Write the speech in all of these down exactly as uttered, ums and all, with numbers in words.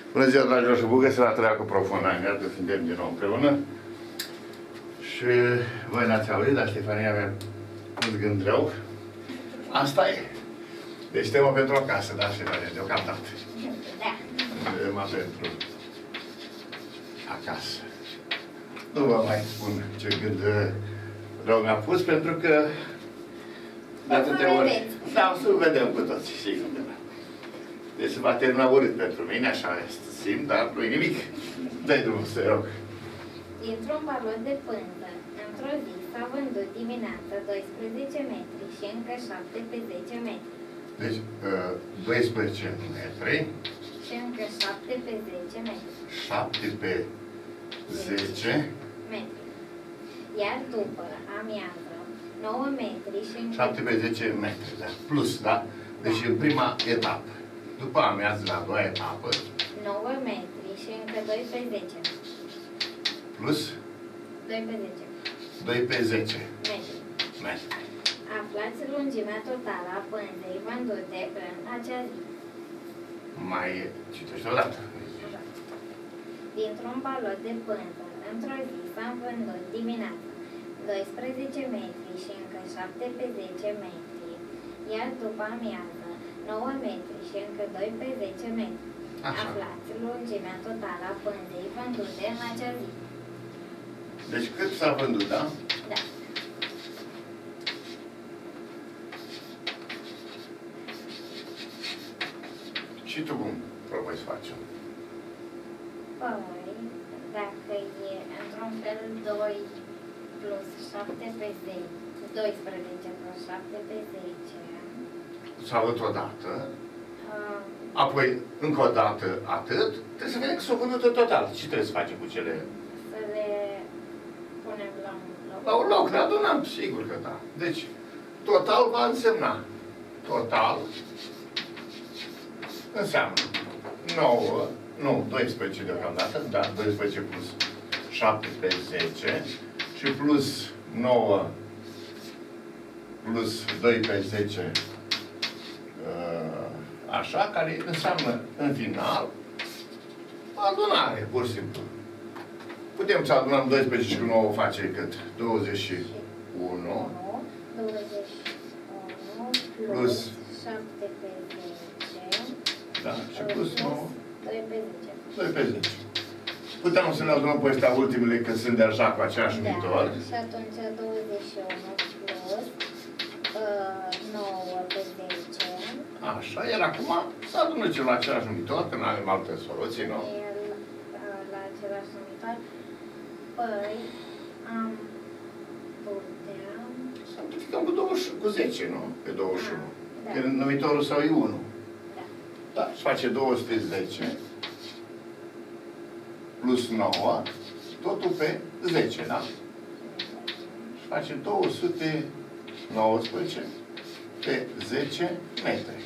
Bună ziua, dragilor, și bun găsit la Trăia cu Profundare. Iată, suntem din nou împreună. Și voi n-ați auzit, dar Ștefania avea un gând rău. Asta e. Deci temă pentru acasă, da, Ștefania, deocamdată. Da. Tema pentru acasă. Nu vă mai spun ce gând rău mi-a pus, pentru că de atâtea ori... Da, o să vedem cu toții, sigur. Deci se va termina urât pentru mine, așa simt, dar nu-i nimic. Dă-i drumul, să rog. Dintr-un balon de pânză, într-o zi s-a vândut dimineața doisprezece metri și încă șapte pe zece metri. Deci, doisprezece metri. Și încă șapte pe zece metri. șapte pe zece metri. Iar după amiază, nouă metri și încă... șapte pe zece metri, da. Plus, da? Deci în prima etapă. După amiază, la a doua etapă. nouă metri și încă doi pe zece. Plus? doi pe zece. doi pe zece. Metri. Metri. Aflați lungimea totală a pânzei vândute în acea zi. Mai citește o dată. Dintr-un balon de pânză, într-o zi s-a vândut dimineața doisprezece metri și încă șapte pe zece metri, iar după amiază nouă metri și încă doi pe zece metri. Așa. Aflați lungimea totală a pânzei vândute în acea zi. Deci cât s-a vândut, da? Da. Și tu cum propui să facem? Păi, dacă e într-un fel doi plus șapte pe zece, doisprezece plus șapte pe zece. S-a vândut o dată. Uh, Apoi, încă o dată, atât. Trebuie să vedem că s-a vândut total. Ce trebuie să facem cu cele... să le punem la un loc. La un loc, le adunăm, sigur că da. Deci, total va însemna. Total înseamnă nouă, nu, doisprezece deocamdată, da, doisprezece plus șapte pe zece și plus nouă plus doi pe zece, așa, care înseamnă în final adunare, pur și simplu. Putem să adunăm doisprezece și cu nouă face cât? douăzeci și unu. douăzeci și unu plus șapte pe zece. Da, și plus nouă. doi pe zece. doi pe zece. Putem să ne adunăm pe ăstea ultimele, că sunt deja cu aceeași numitor. Da, și atunci douăzeci și unu plus uh, nouă pe zece. Așa, iar acum să adună ce la același numitor, că nu avem alte soluții, nu? El uh, la același numitor. Păi, am putea... Să multiplicăm cu, douăzeci, cu zece, nu? Pe douăzeci și unu. Da. Că numitorul său e unu. Da. Da, și face două sute zece plus nouă, totul pe zece, da? Și face două sute nouăsprezece pe zece metri.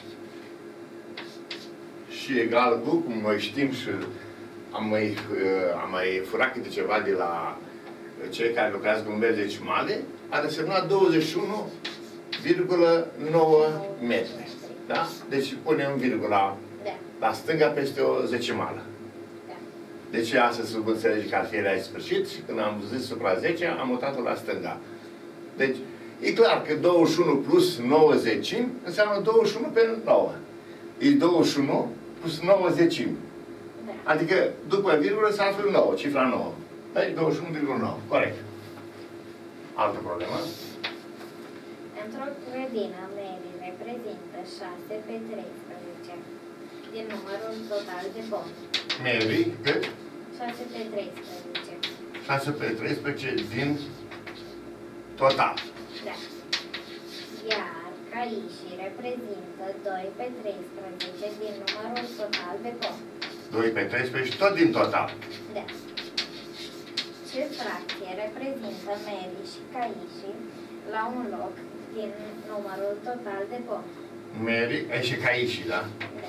Și egal cu, cum noi știm și am mai, am mai furat câte ceva de la cei care lucrează cu numere decimale, ar însemna douăzeci și unu virgulă nouă metri. Da? Deci punem virgula Da. la stânga peste o zecimală. Da. Deci asta se înțelege că ar fi la sfârșit și când am zis supra zece, am mutat-o la stânga. Deci, e clar că douăzeci și unu plus nouă zecimi înseamnă douăzeci și unu pe nouă. E douăzeci și unu plus nouă zecimi. Da. Adică, după virgulă se află nouă, cifra nouă. Deci douăzeci și unu virgulă nouă. Corect. Altă problemă? Într-o grădină, Mary reprezintă șase pe treisprezece din numărul total de pomi. Mary, cât? șase pe treisprezece. șase pe treisprezece din total. Da. Iar caișii reprezintă doi pe treisprezece din numărul total de pomi. doi pe treisprezece, tot din total. Da. Ce fracție reprezintă Mary și caișii la un loc din numărul total de pomi? Mary, e și caișii, da? Da.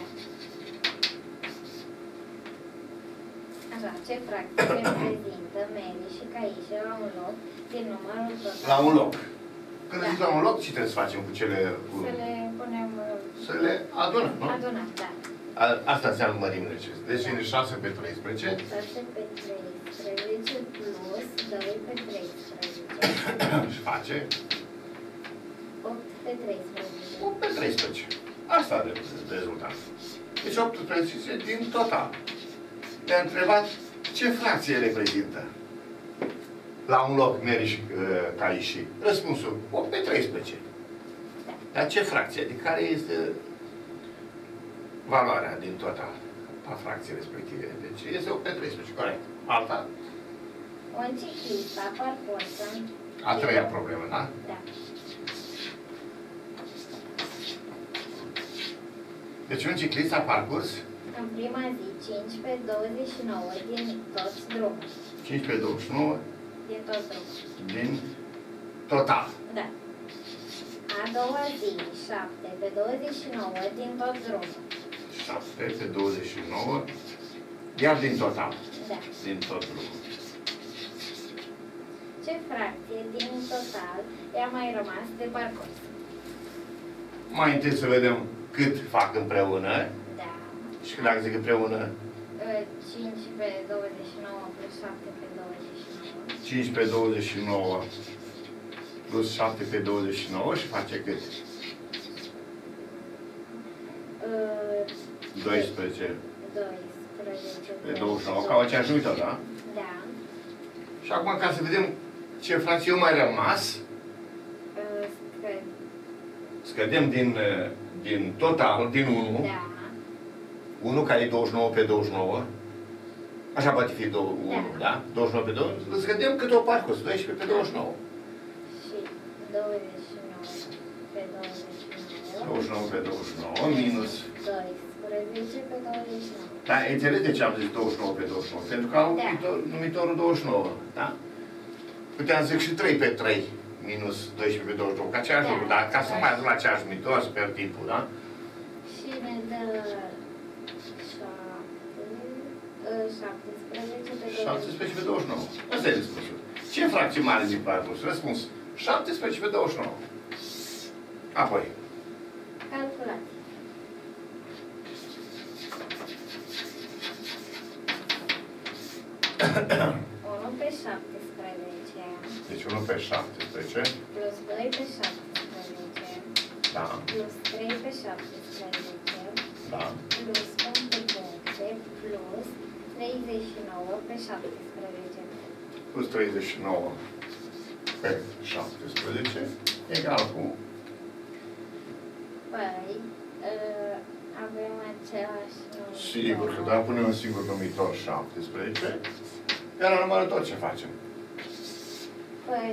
Așa, ce fracție reprezintă Mary și caișii la un loc din numărul total? La un loc. Când Da. zic la un loc, ce trebuie să facem cu cele... Cu... Să le punem... Să le adunăm, nu? Adunăm, da. A, asta înseamnă mărimile acestea. Deci vine șase pe treisprezece. șase pe treisprezece plus doi pe treisprezece. Și face? opt pe treisprezece. opt pe treisprezece. Asta are rezultat. Deci optsprezece din total. Ne-a întrebat ce fracție reprezintă. La un loc meri și uh, cai și. Răspunsul, opt pe treisprezece. Da. Dar ce fracție? De care este valoarea din total a fracției respective? Deci este opt pe treisprezece, corect. Alta? Un ciclist a parcurs în... A treia problemă, da? Da. Deci un ciclist a parcurs În prima zi, cinci pe douăzeci și nouă din toți drumul. cinci pe douăzeci și nouă Din toți drumul. din total. Da. A doua zi, șapte pe douăzeci și nouă din tot drumul. șapte pe douăzeci și nouă, iar din total. Da. Din tot drumul. Ce fracție din total i-a mai rămas de parcurs? Mai întâi să vedem cât fac împreună. Da. Și dacă zic împreună, cinci pe douăzeci și nouă plus șapte pe douăzeci și nouă. cinci pe douăzeci și nouă plus șapte pe douăzeci și nouă și face cât? doisprezece. doisprezece Pe douăzeci și nouă, ca aceeași numită, da? Da. Și acum, ca să vedem ce fracție eu mai rămas, Scăd. scădem din, din total, din unu. Da. unu care e douăzeci și nouă pe douăzeci și nouă. Așa poate fi unu, Da. da? douăzeci și nouă pe douăzeci și nouă. Scădem cât o parcurs, doisprezece pe douăzeci și nouă. Și douăzeci și nouă pe douăzeci și nouă. douăzeci și nouă pe douăzeci și nouă minus. doisprezece pe douăzeci și nouă. Da, înțeleg de ce am zis douăzeci și nouă pe douăzeci și nouă. Pentru că au Da. numitor, numitorul douăzeci și nouă. Da? Puteam zic și trei pe trei minus doisprezece pe douăzeci și nouă. Ca aceeași Da. lucru. Dar ca să mai ajung la aceeași numitor, sper timpul, da? Și ne dă șaptesprezece pe douăzeci. șaptesprezece pe douăzeci și nouă. Asta e răspunsul. Ce fracție mare din parcurs? Răspuns. șaptesprezece pe douăzeci și nouă. Apoi. Calculați. unu pe șaptesprezece Deci unu pe șaptesprezece. plus doi pe șaptesprezece Da. plus trei pe șaptesprezece Da. plus puncte puncte plus treizeci și nouă pe șaptesprezece. Plus treizeci și nouă pe șaptesprezece egal cu... Păi, uh, avem același numitor. Sigur că da, punem un singur numitor șaptesprezece. Iar la numărător ce facem? Păi,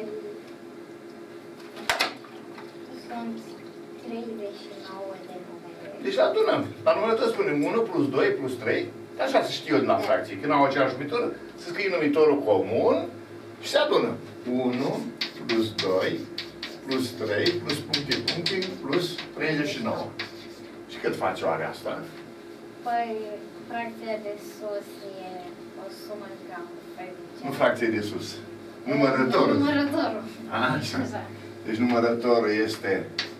sunt treizeci și nouă de numere. Deci adunăm. La numărător spunem unu plus doi plus trei. Așa se știe eu din la fracție. Când au aceeași numitor, se scrie numitorul comun și se adună. unu plus doi plus trei plus puncte puncte plus treizeci și nouă. Și cât face oare asta? Păi, fracția de sus e o sumă întreagă, să zicem. Nu fracție de sus. Numărătorul. Numărătorul. Așa. Așa. Deci numărătorul este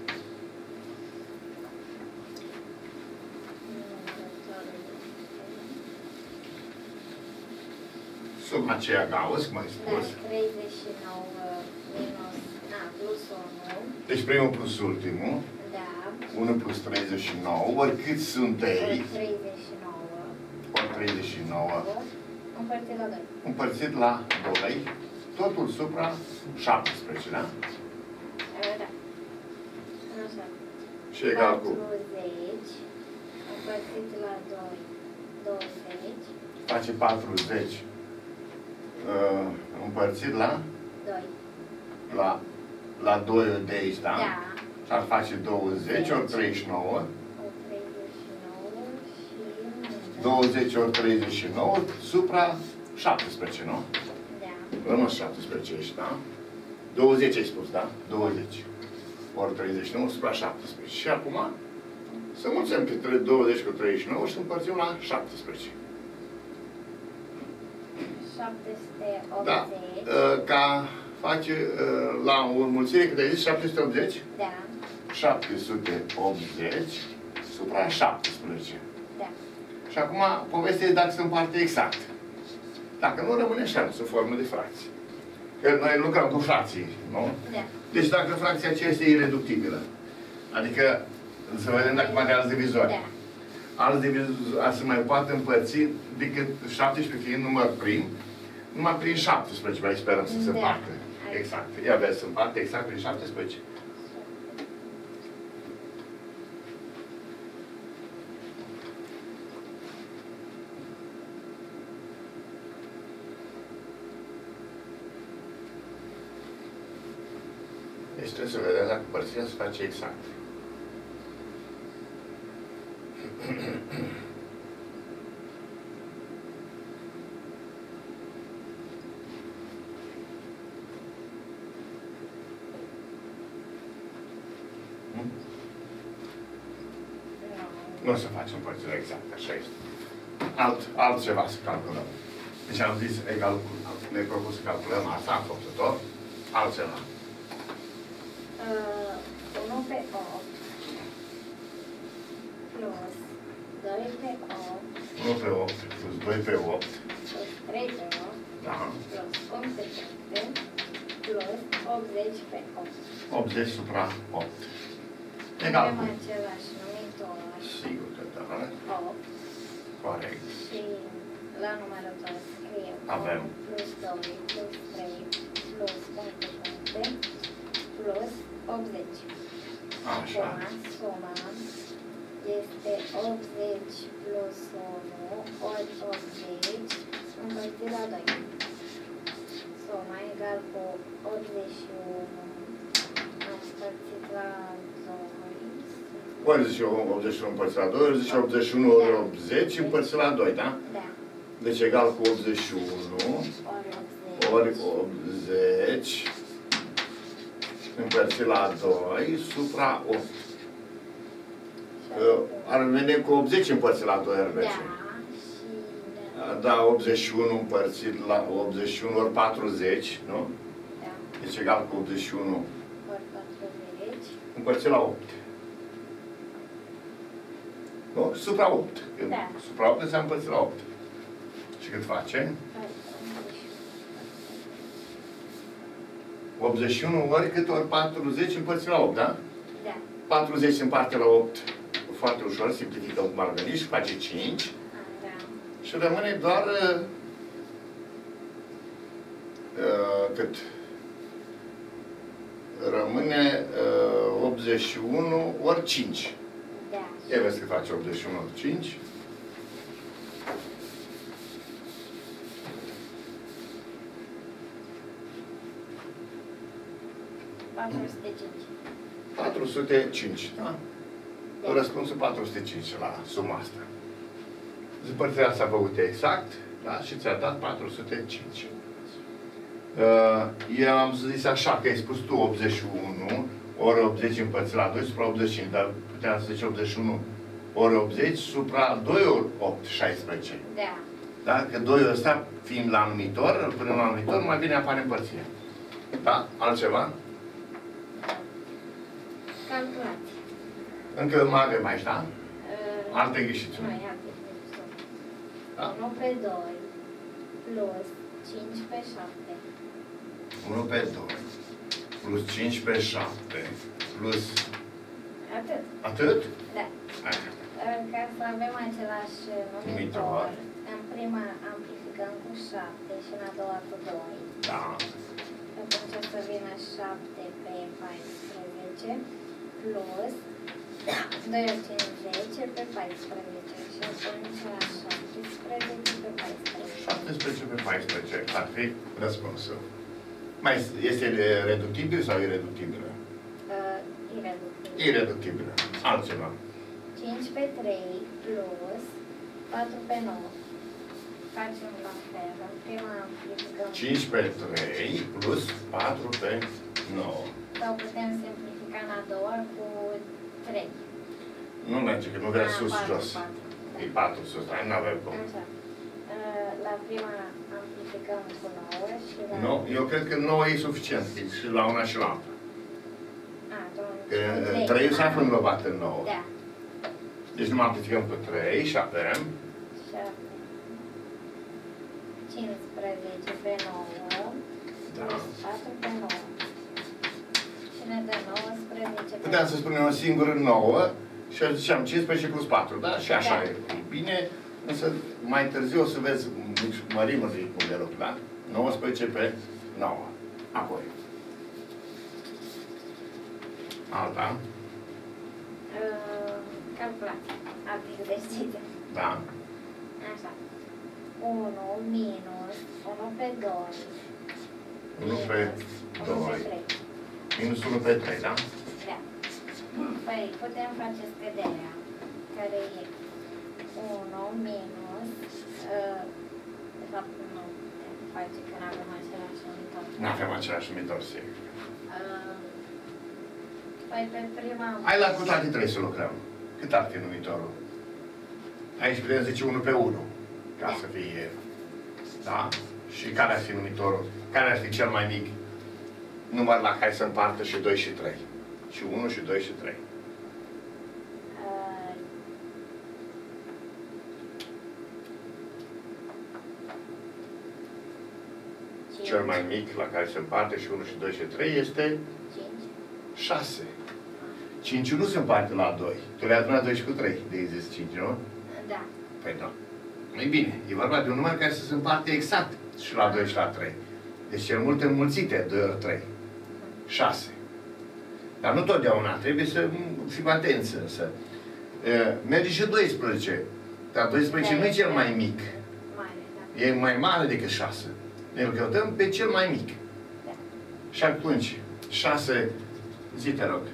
suma aceea Gauss, cum ai spus. Da, treizeci și nouă minus, a, plus unu. Deci primul plus ultimul. Da. unu plus treizeci și nouă. Ori cât sunt ei? treizeci și nouă. Ori treizeci și nouă. Împărțit la doi. Împărțit la doi. Totul supra șaptesprezece, da? Da. Așa. Și egal cu... patruzeci. Împărțit la doi. douăzeci. Face patruzeci. Uh, împărțit la... doi. La, la doi de aici, da? Da. Și ar face douăzeci ori treizeci și nouă. O treizeci și nouă și... douăzeci ori treizeci și nouă supra șaptesprezece, nu? Da. Rămas șaptesprezece aici, da? douăzeci ai spus, da? douăzeci ori treizeci și nouă supra șaptesprezece. Și acum să mulțim pe douăzeci cu treizeci și nouă și să împărțim la șaptesprezece. șapte sute Da. optzeci. Ca face la o înmulțire, cât ai zis, șapte sute optzeci? Da. șapte sute optzeci supra șaptesprezece. Da. Și acum, povestea e dacă se împarte exact. Dacă nu, rămâne așa, sub formă de fracție. Că noi lucrăm cu fracții, nu? Da. Deci dacă fracția aceea este ireductibilă, adică, să vedem dacă mai are alți divizori. Da. Alți divizori se mai poate împărți decât șaptesprezece fiind număr prim, numai prin șaptesprezece mai sperăm să se Da. împartă. Exact. Ia vezi, se împarte exact prin șaptesprezece. Deci trebuie să vedem dacă împărțirea se face exact. Nu o să facem împărțirea exactă, așa este. Alt, altceva să calculăm. Deci am zis, egal cu, ne propus să calculăm asta, am făcut tot, altceva. Uh, unu pe opt plus doi pe opt unu pe opt plus doi pe opt. plus trei pe opt Da. plus opt pe șapte plus optzeci pe opt. optzeci supra opt. Avem Egal cu. același numitor. Sigur că da. opt. Corect. Și la numărător scriem Avem. opt plus doi plus trei plus opt pe șapte plus optzeci. Așa. Acum suma este optzeci plus unu ori optzeci împărțit la doi. Suma egal cu optzeci și unu împărțit la doi. Ori zice optzeci și unu împărțit la doi, ori zice optzeci și unu ori optzeci împărțit la doi, da? Da. Deci egal cu optzeci și unu ori optzeci împărțit la doi supra opt. Ar veni cu optzeci împărțit la doi, ar Da. veni. Și Da, optzeci și unu împărțit la optzeci și unu ori patruzeci, nu? da. Deci egal cu optzeci și unu Ori patruzeci. împărțit la opt. Nu? Supra opt. Când Da. supra opt înseamnă împărțit la opt. Și cât face? optzeci și unu ori cât ori patruzeci împărțit la opt, da? Da. patruzeci se împarte la opt foarte ușor, simplificăm cum ar veni și face cinci. Da. Și rămâne doar uh, uh, cât? Rămâne uh, optzeci și unu ori cinci. Da. Ia vezi că face optzeci și unu ori cinci. patru sute cinci. patru sute cinci, da? Da. Răspunsul patru sute cinci la suma asta. Zăpărțirea asta făcută exact, da? Și ți-a dat patru sute cinci. Uh, eu am zis așa, că ai spus tu optzeci și unu ori optzeci împărțit la doi supra optzeci și cinci, dar puteam să zici optzeci și unu ori optzeci supra doi ori opt, șaisprezece. Da. Da? Că doi ăsta, fiind la numitor, îl punem la numitor, mai bine apare împărțirea. Da? Altceva? Calculați. Încă mai avem aici, da? Uh, Alte greșiți. Nu, alte greșiți. Da? unu pe doi plus cinci pe șapte. unu pe doi plus cinci pe șapte plus... Atât. Atât? Da. Hai. Uh, Ca să avem același numitor, Numitor. în prima amplificăm cu șapte și în a doua cu doi. Da. Atunci o să vină șapte pe paisprezece plus doi ori cinci, zece pe paisprezece. Și atunci șaptesprezece pe paisprezece. șaptesprezece pe paisprezece ar fi răspunsul. Mai este reductibil sau ireductibilă? Uh, ireductibil. Ireductibilă. Altceva. cinci pe trei plus patru pe nouă. Facem la fel. În prima amplificăm. cinci pe trei plus patru pe nouă. Sau putem simplifica în a doua cu trei. Nu merge, că nu vrea Ah, sus, patru, jos. patru, da. E patru sus, dar nu avem cum. Așa. Uh, La prima amplificăm cu nouă și la... Nu, eu cred că nouă e suficient. E și la una și la alta. A, atunci Că cu trei. trei s-a Ah, înlobat în nouă. Da. Deci numai amplificăm cu trei și avem cincisprezece pe nouă, Da. plus patru pe nouă. Și ne dă nouăsprezece pe Puteam să spunem o singură nouă și ziceam cincisprezece plus patru, da? Și așa Da. e. Bine, însă mai târziu o să vezi mărimă de cum de loc, da? nouăsprezece pe nouă. Apoi. Alta. Uh, calculație. Alte exerciții. Da. Așa. unu minus unu pe doi. unu pe doi. Minus unu pe trei, da? Da. Păi putem face scăderea, care e unu minus, uh, de fapt nu putem face că nu avem același numitor. Nu avem același numitor, sigur. Uh, Păi pe prima... Hai la cu toate trei să lucrăm. Cât ar fi numitorul? Aici putem zice unu pe unu, ca să fie... Da? Și care ar fi numitorul? Care ar fi cel mai mic număr la care se împartă și doi și trei? Și unu și doi și trei. Uh, Cel mai mic la care se împarte și unu și doi și trei este cinci. șase. cinci nu se împarte la doi. Tu le-ai adunat doi și cu trei, de zis cinci, nu? Da. Păi da. Ei bine, e vorba de un număr care să se împarte exact și la doi și la trei. Deci cel mult înmulțite, doi ori trei. șase. Dar nu totdeauna, trebuie să fim atenți însă. Merge și doisprezece. Dar doisprezece nu e cel mai mic. Mare, da. E mai mare decât șase. Ne căutăm pe cel mai mic. Da. Și atunci, șase, zi te rog. Uh,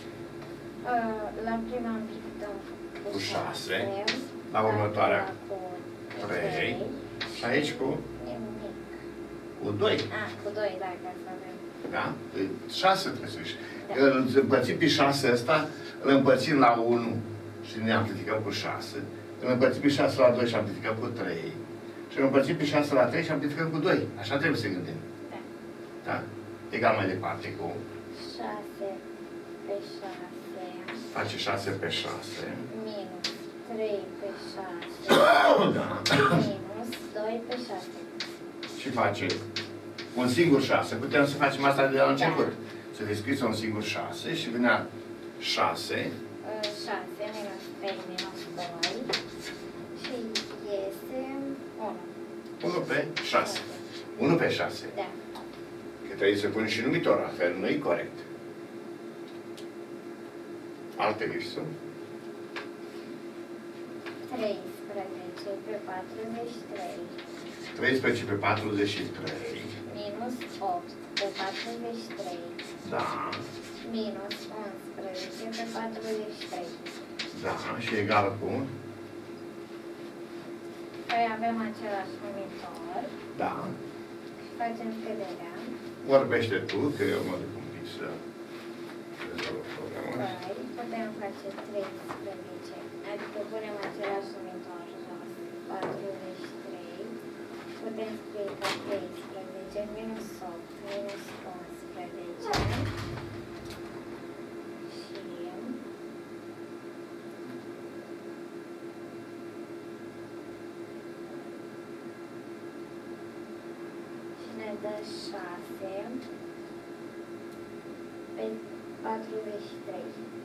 la prima împlicăm Cu șase. șase. La următoarea cu trei. Și aici cu, Nimic. cu doi. Ah, cu doi, da, ca să avem. Da? șase trebuie să ieși. Da. Îl împărțim pe șase ăsta, îl împărțim la unu și ne amplificăm cu șase. Îl împărțim pe șase la doi și amplificăm cu trei. Și îl împărțim pe șase la trei și amplificăm cu doi. Așa trebuie să gândim. Da. Da? Egal mai departe cu... șase pe șase. Face șase pe șase. Minus trei pe șase. Da. Minus doi pe șase. Și face un singur șase. Putem să facem asta de la început. Da. Să descrisă un singur șase și venea șase. șase minus trei minus doi. Și este unu. unu pe șase. unu pe șase. Da. Că trebuie să pun și numitor, altfel nu e corect. Alte lipsuri. treisprezece pe patruzeci și trei. treisprezece pe patruzeci și trei. Minus opt pe patruzeci și trei. Da. Minus unsprezece pe patruzeci și trei. Da. Și egal cu? Păi avem același numitor. Da. Și facem scăderea. Vorbește tu, că eu mă duc un pic să rezolv problema. Păi putem face treisprezece. Adică punem același numitor jos. patruzeci și trei. Putem scrie ca treisprezece minus opt minus unsprezece. Ne dă șase pe patruzeci și trei.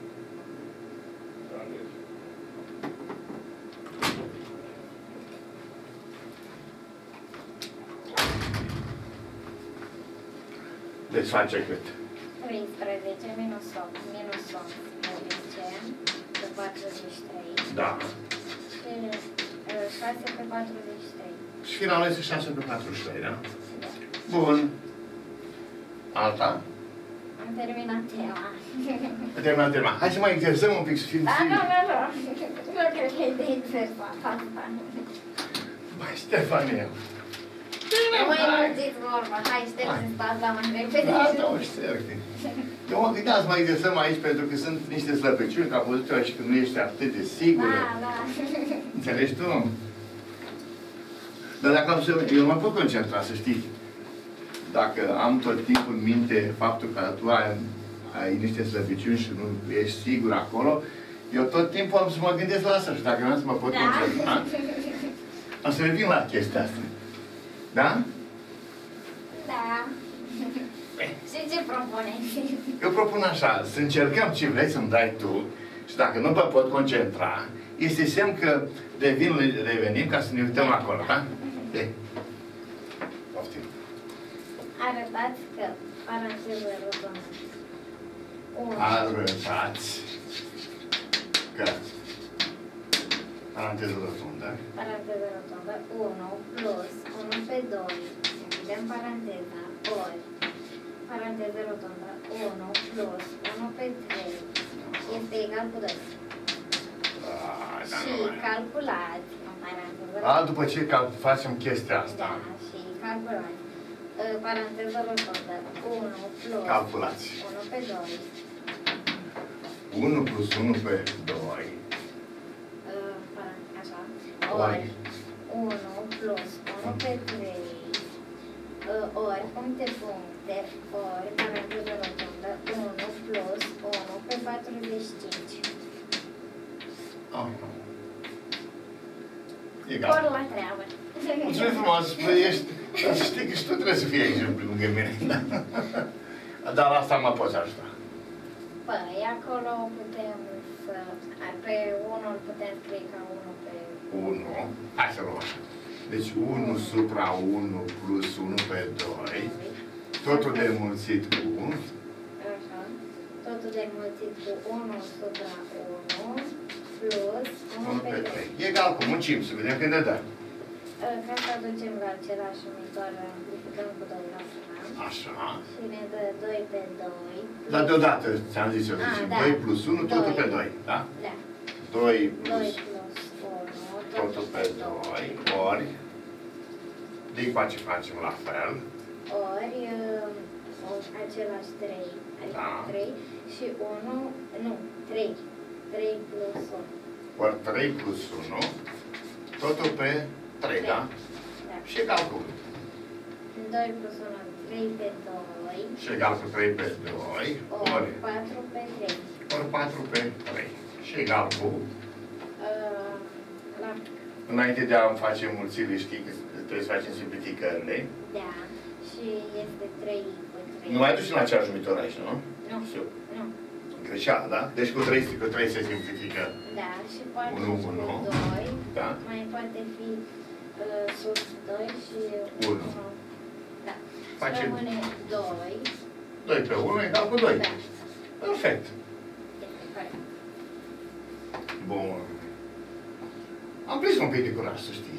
Deci face cât? treisprezece minus opt minus unsprezece pe patruzeci și trei. Da. Și șase pe patruzeci și trei. Și finalul este șase pe patruzeci și trei, da? Da. Bun. Alta? Am terminat tema. Am terminat tema. Hai să mai exersăm un pic, să fim Da, siguri. nu, nu, nu. Nu cred că e de exersat asta. Mai Stefania. Nu mai mulțiți vorba. Hai, ștergeți asta mai repede. Da, da, o șterg. Eu mă gândeam să mai exersăm aici pentru că sunt niște slăbiciuni, că am văzut eu și că nu ești atât de sigură. Da, da. Înțelegi tu? Dar dacă am să... Eu mă pot concentra, să știi. Dacă am tot timpul în minte faptul că tu ai, ai niște slăbiciuni și nu ești sigur acolo, eu tot timpul am să mă gândesc la asta și dacă nu am să mă pot Da. concentra, am să revin la chestia asta. Da? Da. Și ce propuneți? Eu propun așa, să încercăm ce vrei să-mi dai tu și dacă nu mă pot concentra, este semn că devin, revenim ca să ne uităm acolo, da? Ei. Poftim. Arătați că paranteză rotundă unu Arătați că paranteză rotundă paranteză rotundă unu plus unu pe doi, închidem paranteza, ori paranteză rotundă unu plus unu pe trei este egal cu doi. Ah, da, Și nu mai. calculați în paranteză A, după ce cal- facem chestia asta, Da, și calculați. Uh, Paranteză rotundă unu plus calculați. unu pe doi unu plus unu pe doi uh, paran- așa, Ori. ori unu plus unu pe trei uh, ori puncte puncte ori paranteză rotundă unu plus unu pe patruzeci și cinci. Ah. Ori Egal. la treabă. Mulțumim frumos, păi ești, să știi că și tu trebuie să fii aici lângă mine. Dar la asta mă poți ajuta. Păi, acolo putem să... Pe unul putem scrie ca unu pe... unu, hai să luăm așa. Deci unu supra unu plus unu pe doi, totul de înmulțit cu Așa. Totul de înmulțit cu unu supra unu plus unu unu pe pe doi. trei. Egal cu muncim, să vedem când ne dă. Ca să aducem la același numitor, amplificăm cu doi la final. Așa. Și ne dă doi pe doi. Dar deodată, ți-am zis eu, Ah, deci da. doi plus unu, totul Doi. pe doi, da? Da. doi doi plus plus unu, totul pe doi, ori, de face facem la fel, ori uh, o- același trei, adică Da. trei și unu, nu, trei. trei plus unu. ori trei plus unu, totul pe trei, da? Da. Și egal cu doi plus unu, trei pe doi, și egal cu trei pe doi, ori ori, patru pe trei. ori patru pe trei. Și egal cu, Uh, la, înainte de a face mulțire, știi că trebuie să facem simplificările. da, și este trei cu trei. Nu mai duci în același numitor aici, nu? Nu, Știu. nu. Greșeală, da? Deci cu trei, cu trei se simplifică. Da, și patru unu, cu unu. doi, Da? mai poate fi uh, sus doi și unu. Da. Face- Și rămâne doi. doi pe unu egal cu doi. Da. Perfect. Este corect. Bun. Am prins un pic de curaj, să știi.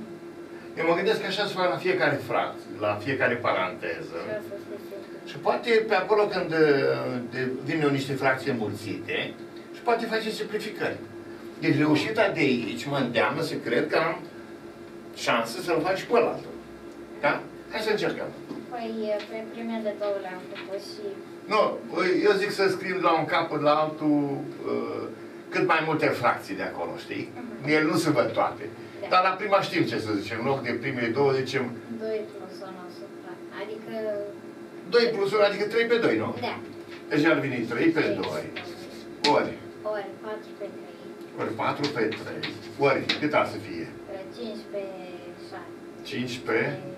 Eu mă gândesc că așa se fac la fiecare fracție, la fiecare paranteză. Și o să se simtă. Și poate pe acolo când uh, de, vin eu niște fracții înmulțite, și poate face simplificări. Deci reușita de aici mă îndeamnă să cred că am șansă să-l faci și pe ălaltul. Da? Hai să încercăm. Păi, pe primele de două le-am făcut și... Nu, eu zic să scriu de la un capăt la altul uh, cât mai multe fracții de acolo, știi? Mhm. Ele nu se văd toate. Da. Dar la prima știm ce să zicem. În loc de primele două zicem doi plus unu supra. Adică... doi plus unu, adică trei pe doi, nu? Da. Deci ar veni trei pe doi, ori, Ori patru pe trei. ori patru pe trei, ori, cât ar să fie? cinci pe șase. cinci pe...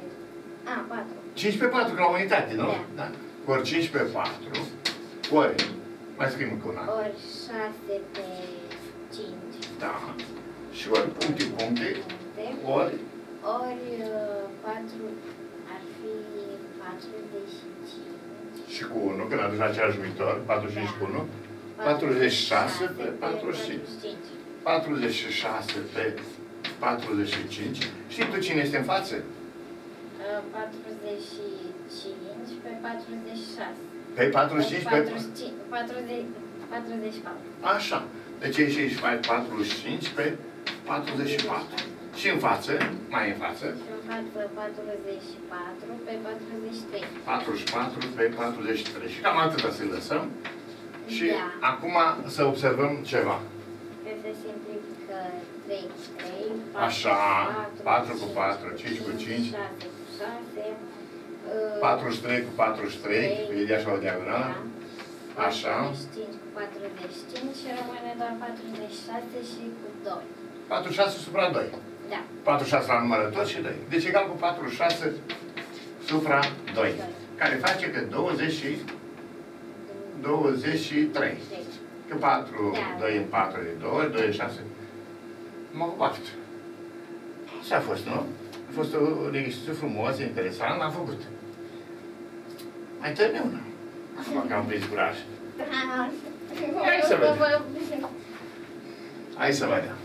A, patru. cinci pe patru, ca unitate, nu? Da. Ori cinci pe patru, ori, mai scriem încă una. Ori șase pe cinci. Da. Și ori puncte, puncte, Puncte. ori, Ori uh, patru ar fi patruzeci și cinci. și cu unu, când aduci la același viitor, patruzeci și cinci cu unu, patruzeci și șase pe patruzeci și cinci. patruzeci și șase pe patruzeci și cinci. Știi tu cine este în față? Uh, patruzeci și cinci pe patruzeci și șase. Pe patruzeci și cinci pe... patruzeci și cinci, patruzeci, patruzeci și patru. Așa. Deci aici și faci patruzeci și cinci pe patruzeci și patru. Și în față, mai în față, Și în față patruzeci și patru pe patruzeci și trei. patruzeci și patru pe patruzeci și trei. Și cam atâta să-i lăsăm. Și Da. acum să observăm ceva. Că se simplifică trei cu trei, Așa, patru cu patru, cinci cu cinci, șase cu șase, patruzeci și trei cu patruzeci și trei, vede așa o diagonală. Așa. patruzeci și cinci cu patruzeci și cinci și rămâne doar patruzeci și șase și cu doi. patruzeci și șase supra doi. Da. patruzeci și șase la numărător și doi. Deci egal cu patruzeci și șase supra doi. Care face că douăzeci și douăzeci și trei. Că patru, da. doi în patru e doi, doi în șase. M-a ocupat. Asta a fost, nu? A fost un exercițiu frumos, interesant, l-am făcut. Mai termin una. Acum că am prins curaj. Hai să vedem. Hai să vedem.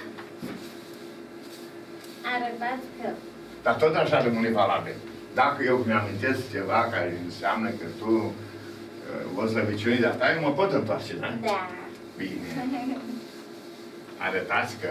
Arătați că... Dar tot așa rămâne valabil. Dacă eu mi-amintesc ceva care înseamnă că tu uh, o slăbiciune de-a ta, eu mă pot întoarce, da? Da. Bine. Arătați că...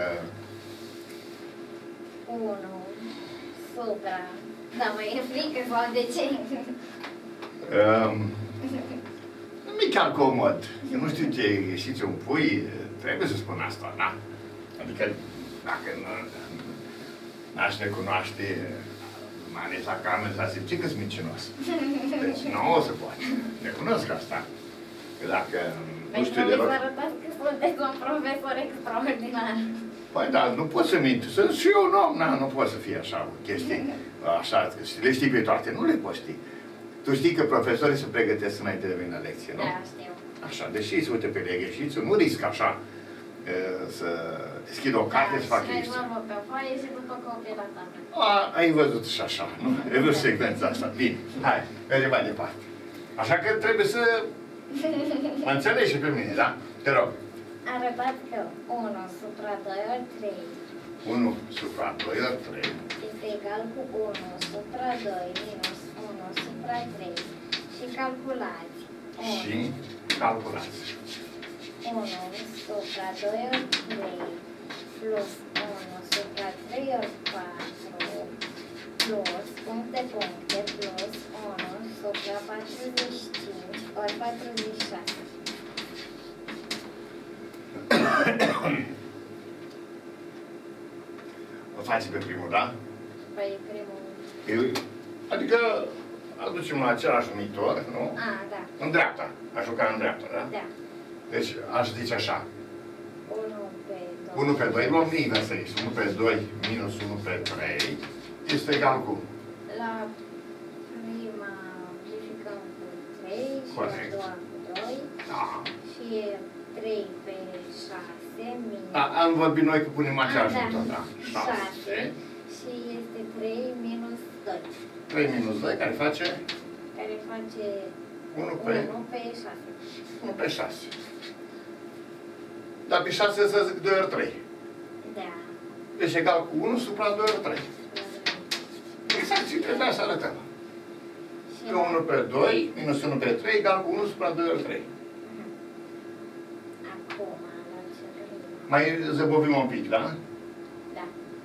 unu supra... Da, mai e frică sau de ce? Um, nu mi chiar comod. Eu nu știu ce ieșiți un pui, trebuie să spun asta, da? Adică, dacă nu... n-aș recunoaște Manesa Carmen, s-a simțit că-s mincinos. Deci nu o să poate. Recunosc asta. Că dacă nu știu deloc... Păi, arătați că sunteți un profesor extraordinar. Păi da, nu pot să mint. Sunt și eu un om, na, nu pot să fie așa chestii. Așa, le știi pe toate, nu le poți ști. Tu știi că profesorii se pregătesc înainte de venit la lecție, nu? Da, știu. Așa, deși se uite pe legheșițul, nu risc așa să deschid o carte, să fac chestii. Și mai pe foaie și după copie la tablet. Ai văzut și așa, nu? Ai văzut secvența asta. Bine, hai, mergem mai departe. Așa că trebuie să mă înțelegi și pe mine, da? Te rog. Arătați că unu supra doi ori trei. unu supra doi ori trei. Este egal cu unu supra doi minus unu supra trei. Și calculați. Și calculați. unu supra doi ori trei plus unu supra trei ori patru plus puncte puncte plus unu supra patruzeci și cinci ori patruzeci și șase. O faci pe primul, da? Păi primul... Eu, adică aducem la același numitor, nu? A, da. În dreapta. Aș juca în dreapta, da? Da. Deci aș zice așa. unu pe doi. unu pe doi, luăm invers aici. unu pe doi minus unu pe trei este egal cu... La prima amplificăm cu trei și Corect. la doua cu doi. Da. Și trei pe șase minus... A, am vorbit noi că punem același da. numitor, da? șase. Și este trei minus doi. trei minus doi, care face? Care face unu pe... unu pe șase. unu pe șase. Dar pe șase să zic doi ori trei. Da. Deci egal cu unu supra doi ori trei. Exact, și trebuia să arătăm. Că unu pe doi minus unu pe trei egal cu unu supra doi ori trei. Acum, la ce vrem? Mai zăbovim un pic, da? Da.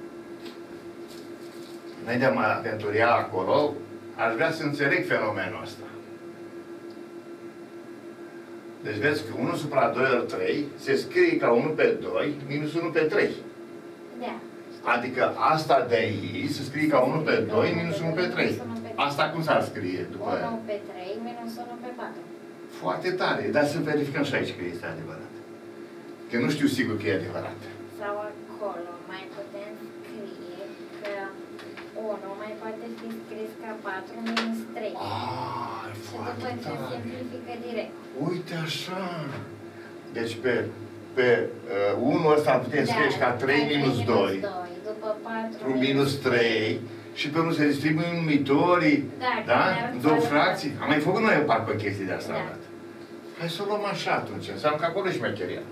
Înainte de a mă aventuria acolo, aș vrea să înțeleg fenomenul ăsta. Deci vezi că unu supra doi ori trei se scrie ca unu pe doi minus unu pe trei. Da. Adică asta de aici se scrie ca unu pe doi minus unu pe trei. Asta cum s-ar scrie după aia? unu pe trei minus unu pe patru. Foarte tare, dar să verificăm și aici că este adevărat. Că nu știu sigur că e adevărat. Sau acolo mai putem scrie că unu mai poate fi scris ca patru minus trei. Ah, e Și foarte după ce tare. simplifică direct. Uite așa. Deci pe, pe uh, unu ăsta putem scrie Da, ca trei minus doi. După patru minus trei. Și pe unul se distribuie în numitorii, Da, da? chiar În două foarte fracții. Am mai făcut noi parcă chestii de asta. Da. Da. Hai să o luăm așa atunci. Înseamnă că acolo e șmecheria.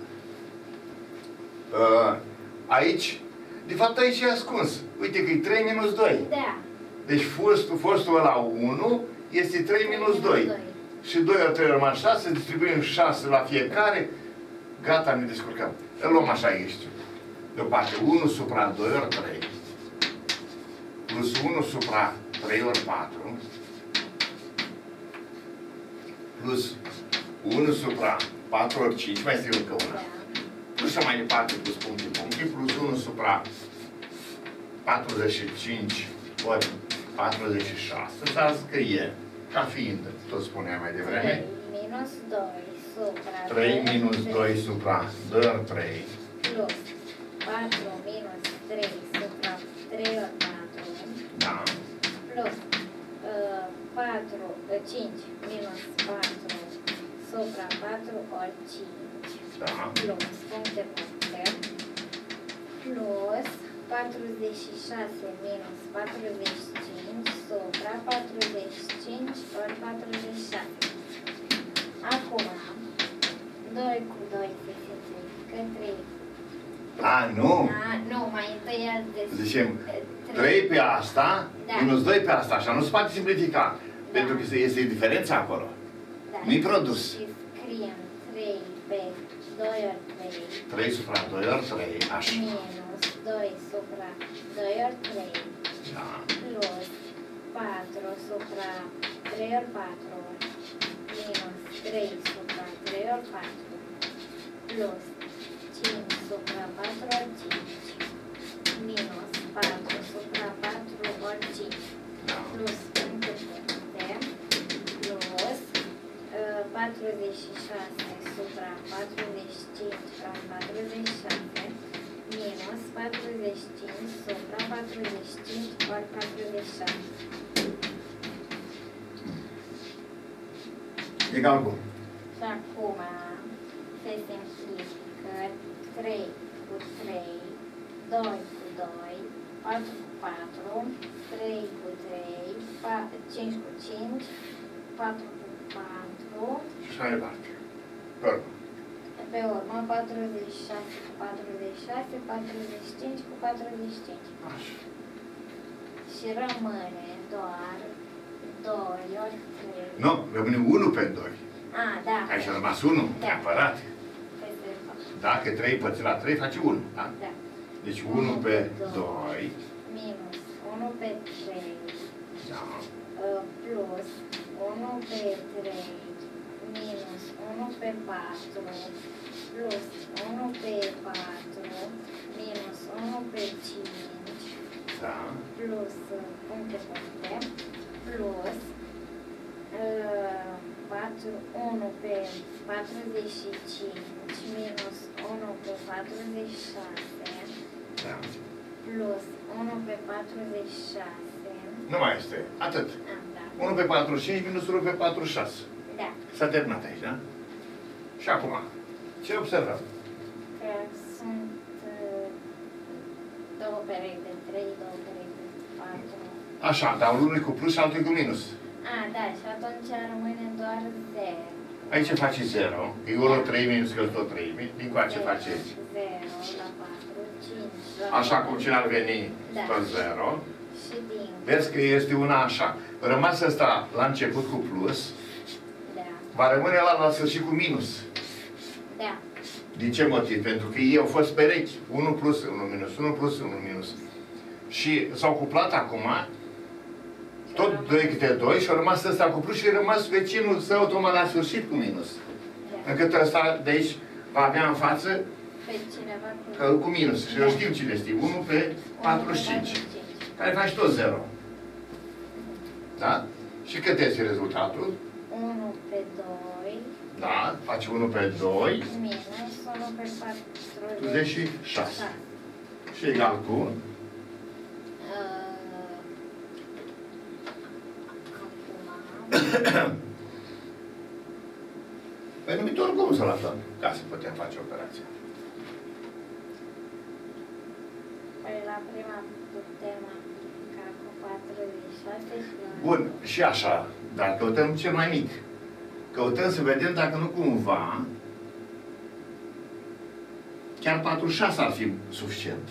Uh, aici, de fapt aici e ascuns. Uite că e trei minus doi. Da. Deci fostul, fostul ăla unu este trei minus doi. Și doi ori trei ori șase, distribuim șase la fiecare. Gata, ne descurcăm. Îl luăm așa aici. Deoparte, unu supra doi ori trei. Plus unu supra trei ori patru. Plus unu supra patru ori cinci. Mai scriu încă una. Plus și mai departe, plus puncte, puncte. Plus unu supra patruzeci și cinci ori patruzeci și șase. S-ar scrie ca fiind, tot spuneam mai devreme. trei minus doi supra trei minus doi supra doi ori trei. plus patru minus trei supra trei ori patru. Da. Plus uh, patru, uh, cinci minus patru supra patru ori cinci. Da. Plus puncte puncte. Plus patruzeci și șase minus patruzeci și cinci supra patruzeci și cinci ori patruzeci și șase. Acum, doi cu doi se simplifică, trei. A, nu? A, nu, mai întâi ați de... Zicem, trei pe asta, da. minus doi pe asta, așa, nu se poate simplifica. Da. Pentru că este diferența acolo. Da. Nu-i produs. Și scriem trei pe doi ori trei. trei supra doi ori trei, așa. Minus doi supra doi ori trei. Da. Plus patru supra trei ori patru. Minus trei supra trei ori patru. Plus cinci supra patru ori cinci. Minus patru supra patru ori cinci. Da. Plus puncte puncte. Plus uh, patruzeci și șase supra patruzeci și cinci ori patruzeci și șase. Minus patruzeci și cinci supra patruzeci și cinci ori patruzeci și șase. Egal cu? Și acum se simplifică trei cu trei, doi cu doi, patru cu patru, trei cu trei, cinci cu cinci, patru cu patru. Și așa mai departe. Pe urmă. Pe urmă, patruzeci și șase cu patruzeci și șase, patruzeci și cinci cu patruzeci și cinci. Așa. Și rămâne doar doi ori trei. Nu, rămâne unu pe doi. A, da. Aici a rămas unu, Da. neapărat. Peste fapt. Dacă trei împărțit la trei face unu, da? Da. Deci unu pe doi. Minus unu pe trei. Da. Uh, plus unu pe trei. Minus unu pe patru. Plus unu pe patru. Minus unu pe cinci. Da. Plus uh, puncte puncte. Plus uh, patru, unu pe patruzeci și cinci. Minus unu pe patruzeci și șase. Da. Plus unu pe patruzeci și șase. Nu mai este. Atât. Ah, da. unu pe patruzeci și cinci minus unu pe patruzeci și șase. Da. S-a terminat aici, da? Și acum, ce observăm? Că sunt uh, două perechi de trei, două perechi de patru. Așa, dar unul e cu plus și altul e cu minus. A, da, și atunci rămâne doar zero. Aici face zero. E unu trei minus că tot trei. Din coace face aici. zero la patru, cinci la Așa patru. cum cine ar veni, Da. tot zero. Și din... Vezi că este una așa. Rămas ăsta la început cu plus, Da. va rămâne la la sfârșit cu minus. Da. Din ce motiv? Pentru că ei au fost perechi. unu plus, unu minus, unu plus, unu minus. Și s-au cuplat acum, tot doi câte doi și au rămas ăsta cu plus și a rămas vecinul său automat la sfârșit cu minus. Da. Încât ăsta de aici va avea în față Pe cineva cu... că, cu minus. Și eu știu cine știu. unu pe patruzeci și cinci. Care face tot zero. Da? Și cât este rezultatul? unu pe doi. Da, face unu pe doi. Minus unu pe patruzeci și șase. Și egal cu? Uh, acum... Pe numitor cum să-l aflăm? Ca să putem face operația. Păi la prima putem aplica cu patruzeci și șase și la... Bun, și așa, dar căutăm cel mai mic. Căutăm să vedem dacă nu cumva chiar patruzeci și șase ar fi suficient.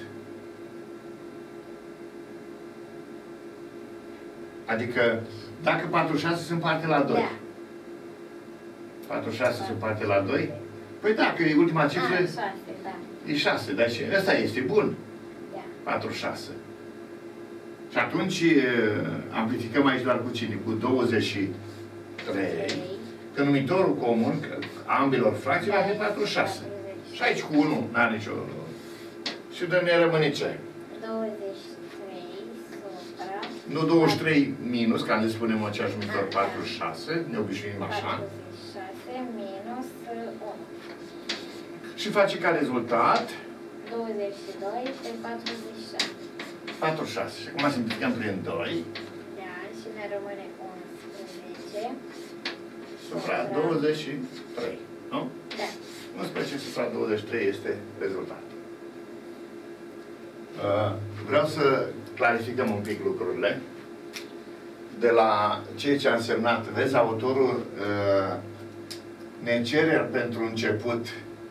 Adică, dacă patruzeci și șase se împarte la doi. Da. patruzeci și șase se împarte la doi? Păi da, că e ultima cifră, A, șase, da. e șase. Deci ăsta este bun. Da. patruzeci și șase. Și atunci amplificăm aici doar cu cine? Cu douăzeci și trei. Că numitorul comun a ambilor fracții va fi patruzeci și șase. Și aici cu unu n-are nicio... Și de ne rămâne ce? douăzeci și trei supra... Nu douăzeci și trei minus, ca le spunem același numitor, patruzeci și șase. Ne obișnuim așa. patruzeci și șase minus unu. Și face ca rezultat douăzeci și doi pe patruzeci și șase. patru, șase. Și acum simplificăm prin doi. Da, și ne rămâne unsprezece. Supra douăzeci și trei. Nu? Da. unsprezece supra douăzeci și trei este rezultatul. Uh, vreau să clarificăm un pic lucrurile. De la ceea ce a însemnat, vezi, autorul uh, ne cere pentru început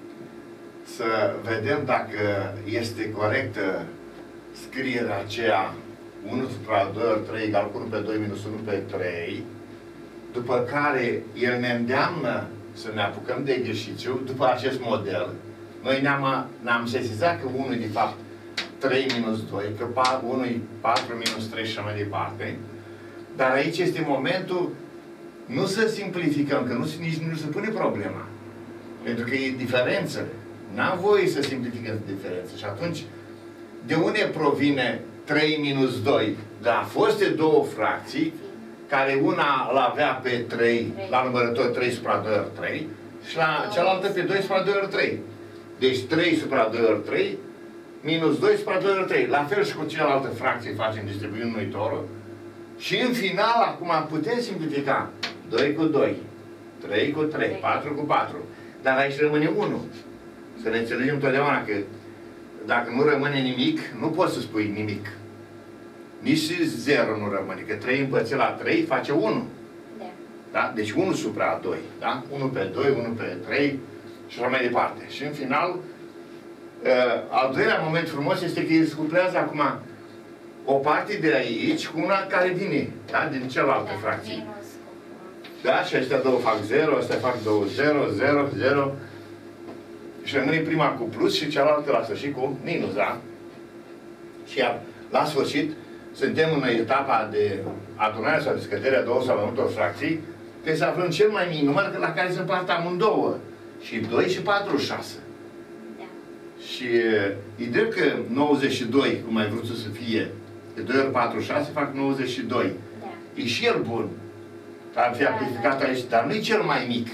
să vedem dacă este corectă scrierea aceea unu supra doi ori trei egal cu unu pe doi minus unu pe trei, după care el ne îndeamnă să ne apucăm de exercițiu după acest model. Noi ne-am ne-am sesizat că unu e de fapt trei minus doi, că unu e patru minus trei și așa mai departe. Dar aici este momentul nu să simplificăm, că nu, nici nu se pune problema. Pentru că e diferență. N-am voie să simplificăm diferență. Și atunci, de unde provine trei minus doi? Da, a fost de două fracții, care una îl avea pe trei, la numărător trei supra doi ori trei, și la cealaltă pe doi supra doi ori trei. Deci trei supra doi ori trei, minus doi supra doi ori trei. La fel și cu cealaltă fracție facem distribuind numitorul. Și în final, acum putem simplifica doi cu doi, trei cu trei, patru cu patru. Dar aici rămâne unu. Să ne înțelegem totdeauna că dacă nu rămâne nimic, nu poți să spui nimic. Nici zero nu rămâne, că trei împărțit la trei face unu. Da. Da? Deci unu supra doi. Da? unu pe doi, unu pe trei și așa mai departe. Și în final, uh, al doilea moment frumos este că se cuplează acum o parte de aici cu una care vine, da? Din celelalte Da, fracții. minus. Da? Și ăștia două fac zero, ăstea fac două, zero, zero, zero. Și rămâne prima cu plus și cealaltă la sfârșit cu minus, da? Și iar, la sfârșit, suntem în etapa de adunare sau de scăderea două sau mai multor fracții, că să aflăm cel mai mic număr la care se împart amândouă. Și doi și patru, șase. Da. Și e drept că nouăzeci și doi, cum ai vrut să fie, de doi ori patru, șase, fac nouăzeci și doi. Da. E și el bun. Ar fi amplificat aici, dar nu e cel mai mic.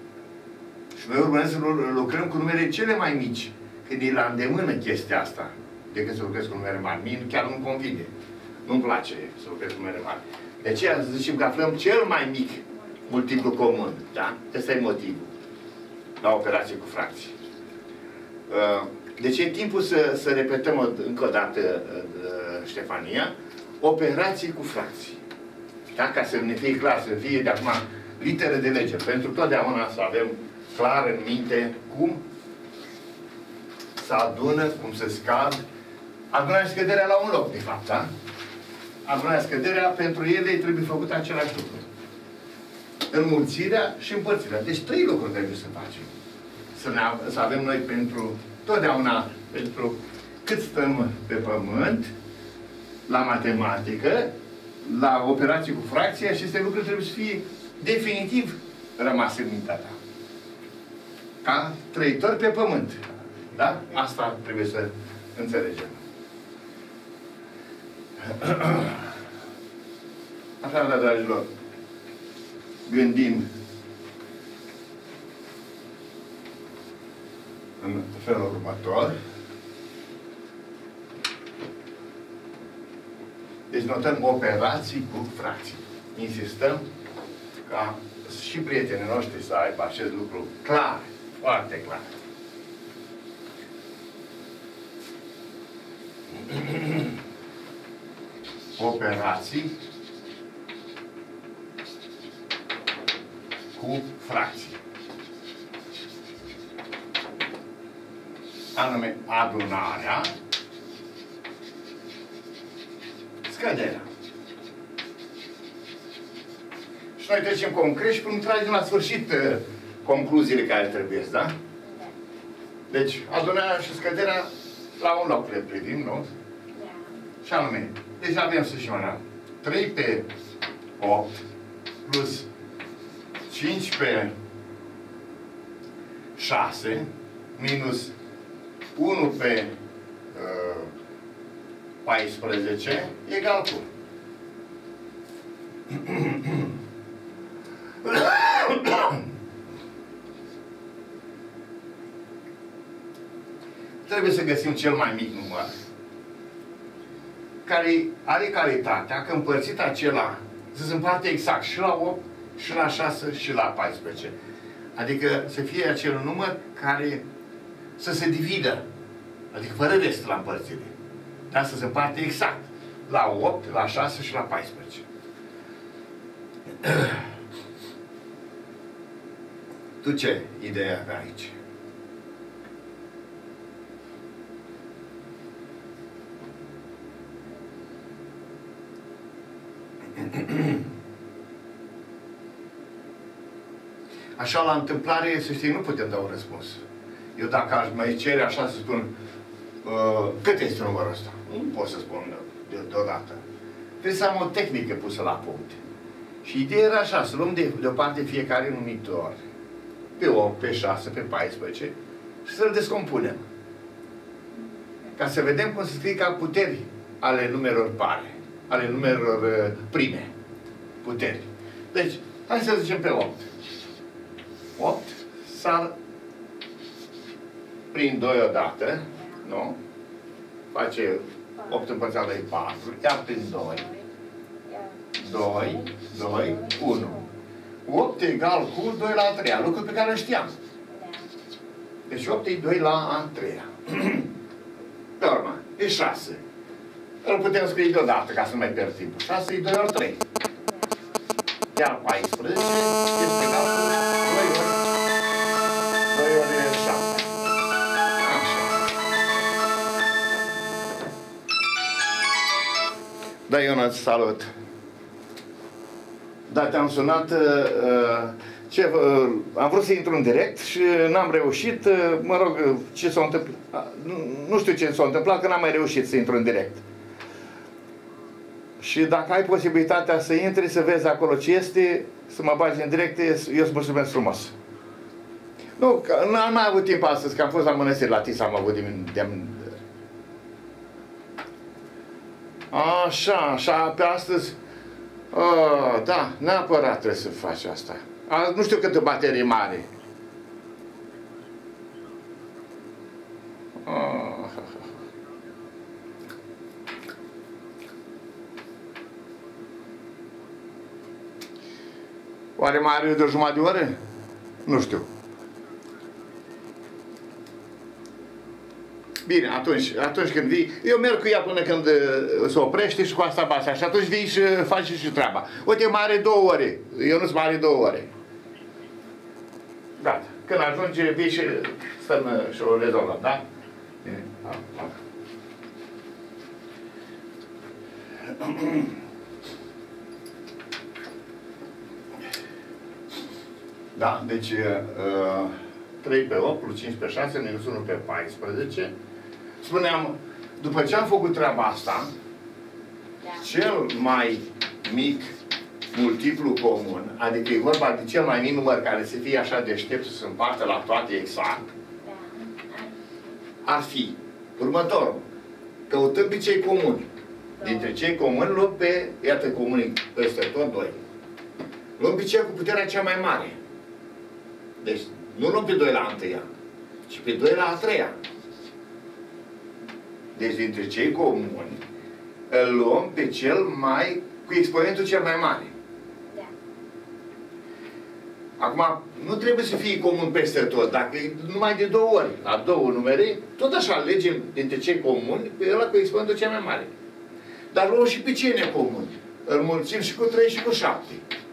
Și noi urmăm să lucrăm cu numere cele mai mici. Când e la îndemână chestia asta, decât să lucrez cu numere mari. Mie chiar nu-mi convine. Nu-mi place să lucrez cu numere mari. De aceea zicem că aflăm cel mai mic multiplu comun. Da? Ăsta e motivul. La operație cu fracții. Deci e timpul să, să repetăm încă o dată, Ștefania, operații cu fracții. Da? Ca să ne fie clar, să fie de acum litere de lege. Pentru totdeauna să avem clar în minte cum să adună, cum să scad. Adunarea și scăderea la un loc, de fapt, da? Adunarea și scăderea, pentru ele trebuie făcut același lucru. Înmulțirea și împărțirea. Deci trei lucruri trebuie să facem. Să, ne, să avem noi pentru totdeauna, pentru cât stăm pe pământ, la matematică, la operații cu fracții, aceste lucruri trebuie să fie definitiv rămase în mintea ta. Ca trăitori pe pământ. Da? Asta trebuie să înțelegem. Așa, da, dragilor, gândim în felul următor. Deci notăm operații cu fracții. Insistăm ca și prietenii noștri să aibă acest lucru clar, foarte clar. Operații cu fracții. Anume, adunarea, scăderea. Și noi trecem concret și până tragem la sfârșit uh, concluziile care trebuie, da? Deci, adunarea și scăderea la un loc le privim, nu? Da. Și anume, deci avem să și una trei pe opt plus cinci pe șase minus unu pe uh, paisprezece egal cu trebuie să găsim cel mai mic număr. care are calitatea că împărțit acela să se împarte exact și la opt, și la șase, și la paisprezece. Adică să fie acel număr care să se dividă. Adică fără rest la împărțire. Dar să se împarte exact. La opt, la șase și la paisprezece. Tu ce idee avea aici? Așa, la întâmplare, să știi, nu putem da un răspuns. Eu dacă aș mai cere așa să spun uh, cât este numărul ăsta? Nu pot să spun de, deodată. Trebuie să am o tehnică pusă la punct. Și ideea era așa, să luăm de, deoparte fiecare numitor, pe opt, pe șase, pe paisprezece, și să-l descompunem. Ca să vedem cum se scrie ca puteri ale numerelor pare, ale numerelor uh, prime. Puteri. Deci, hai să zicem pe opt. opt s-ar prin doi odată, nu? Face opt împărțit la doi, patru, iar prin doi. doi, doi, unu. opt egal cu doi la a treia, lucru pe care îl știam. Deci opt e doi la a treia. Pe urmă, e șase. Îl putem scrie deodată, ca să nu mai pierd timpul. șase e doi ori trei. Iar paisprezece este egal cu doi ori, doi ori șapte. Așa. Da, Iona, salut! Da, te-am sunat, uh, ce, uh, am vrut să intru în direct și n-am reușit, uh, mă rog, ce s-a întâmplat, uh, nu știu ce s-a întâmplat, că n-am mai reușit să intru în direct. Și dacă ai posibilitatea să intri, să vezi acolo ce este, să mă bagi în direct, eu îți mulțumesc frumos. Nu, n-am mai avut timp astăzi, că am fost la mănăstire la Tisa, am avut din... din așa, așa, pe astăzi... Oh, da, neapărat trebuie să faci asta. A, nu știu câtă baterie mare. Oh. Oare mai are de o jumătate de ore? Nu știu. Bine, atunci, atunci când vii, eu merg cu ea până când uh, se oprește și cu asta basa. Și atunci vii și faci și treaba. Uite, mai are două ore. Eu nu-ți mai are două ore. Gata. Când ajunge, vii și stăm și o rezolvăm, da? Bine. Da, deci uh, trei pe opt plus cinci pe șase minus unu pe paisprezece. Spuneam, după ce am făcut treaba asta, da, cel mai mic multiplu comun, adică e vorba de cel mai mic număr care să fie așa deștept să se împartă la toate exact, da, ar fi următorul. Căutăm pe cei comuni. Dintre cei comuni luăm pe, iată comunii peste tot doi. Luăm pe cel cu puterea cea mai mare. Deci, nu luăm pe doi la a întâia, ci pe doi la a treia. Deci, dintre cei comuni, îl luăm pe cel mai, cu exponentul cel mai mare. Da. Acum, nu trebuie să fie comun peste tot. Dacă e numai de două ori, la două numere, tot așa alegem dintre cei comuni pe ăla cu exponentul cel mai mare. Dar luăm și pe cei necomuni. Îl mulțim și cu trei și cu șapte.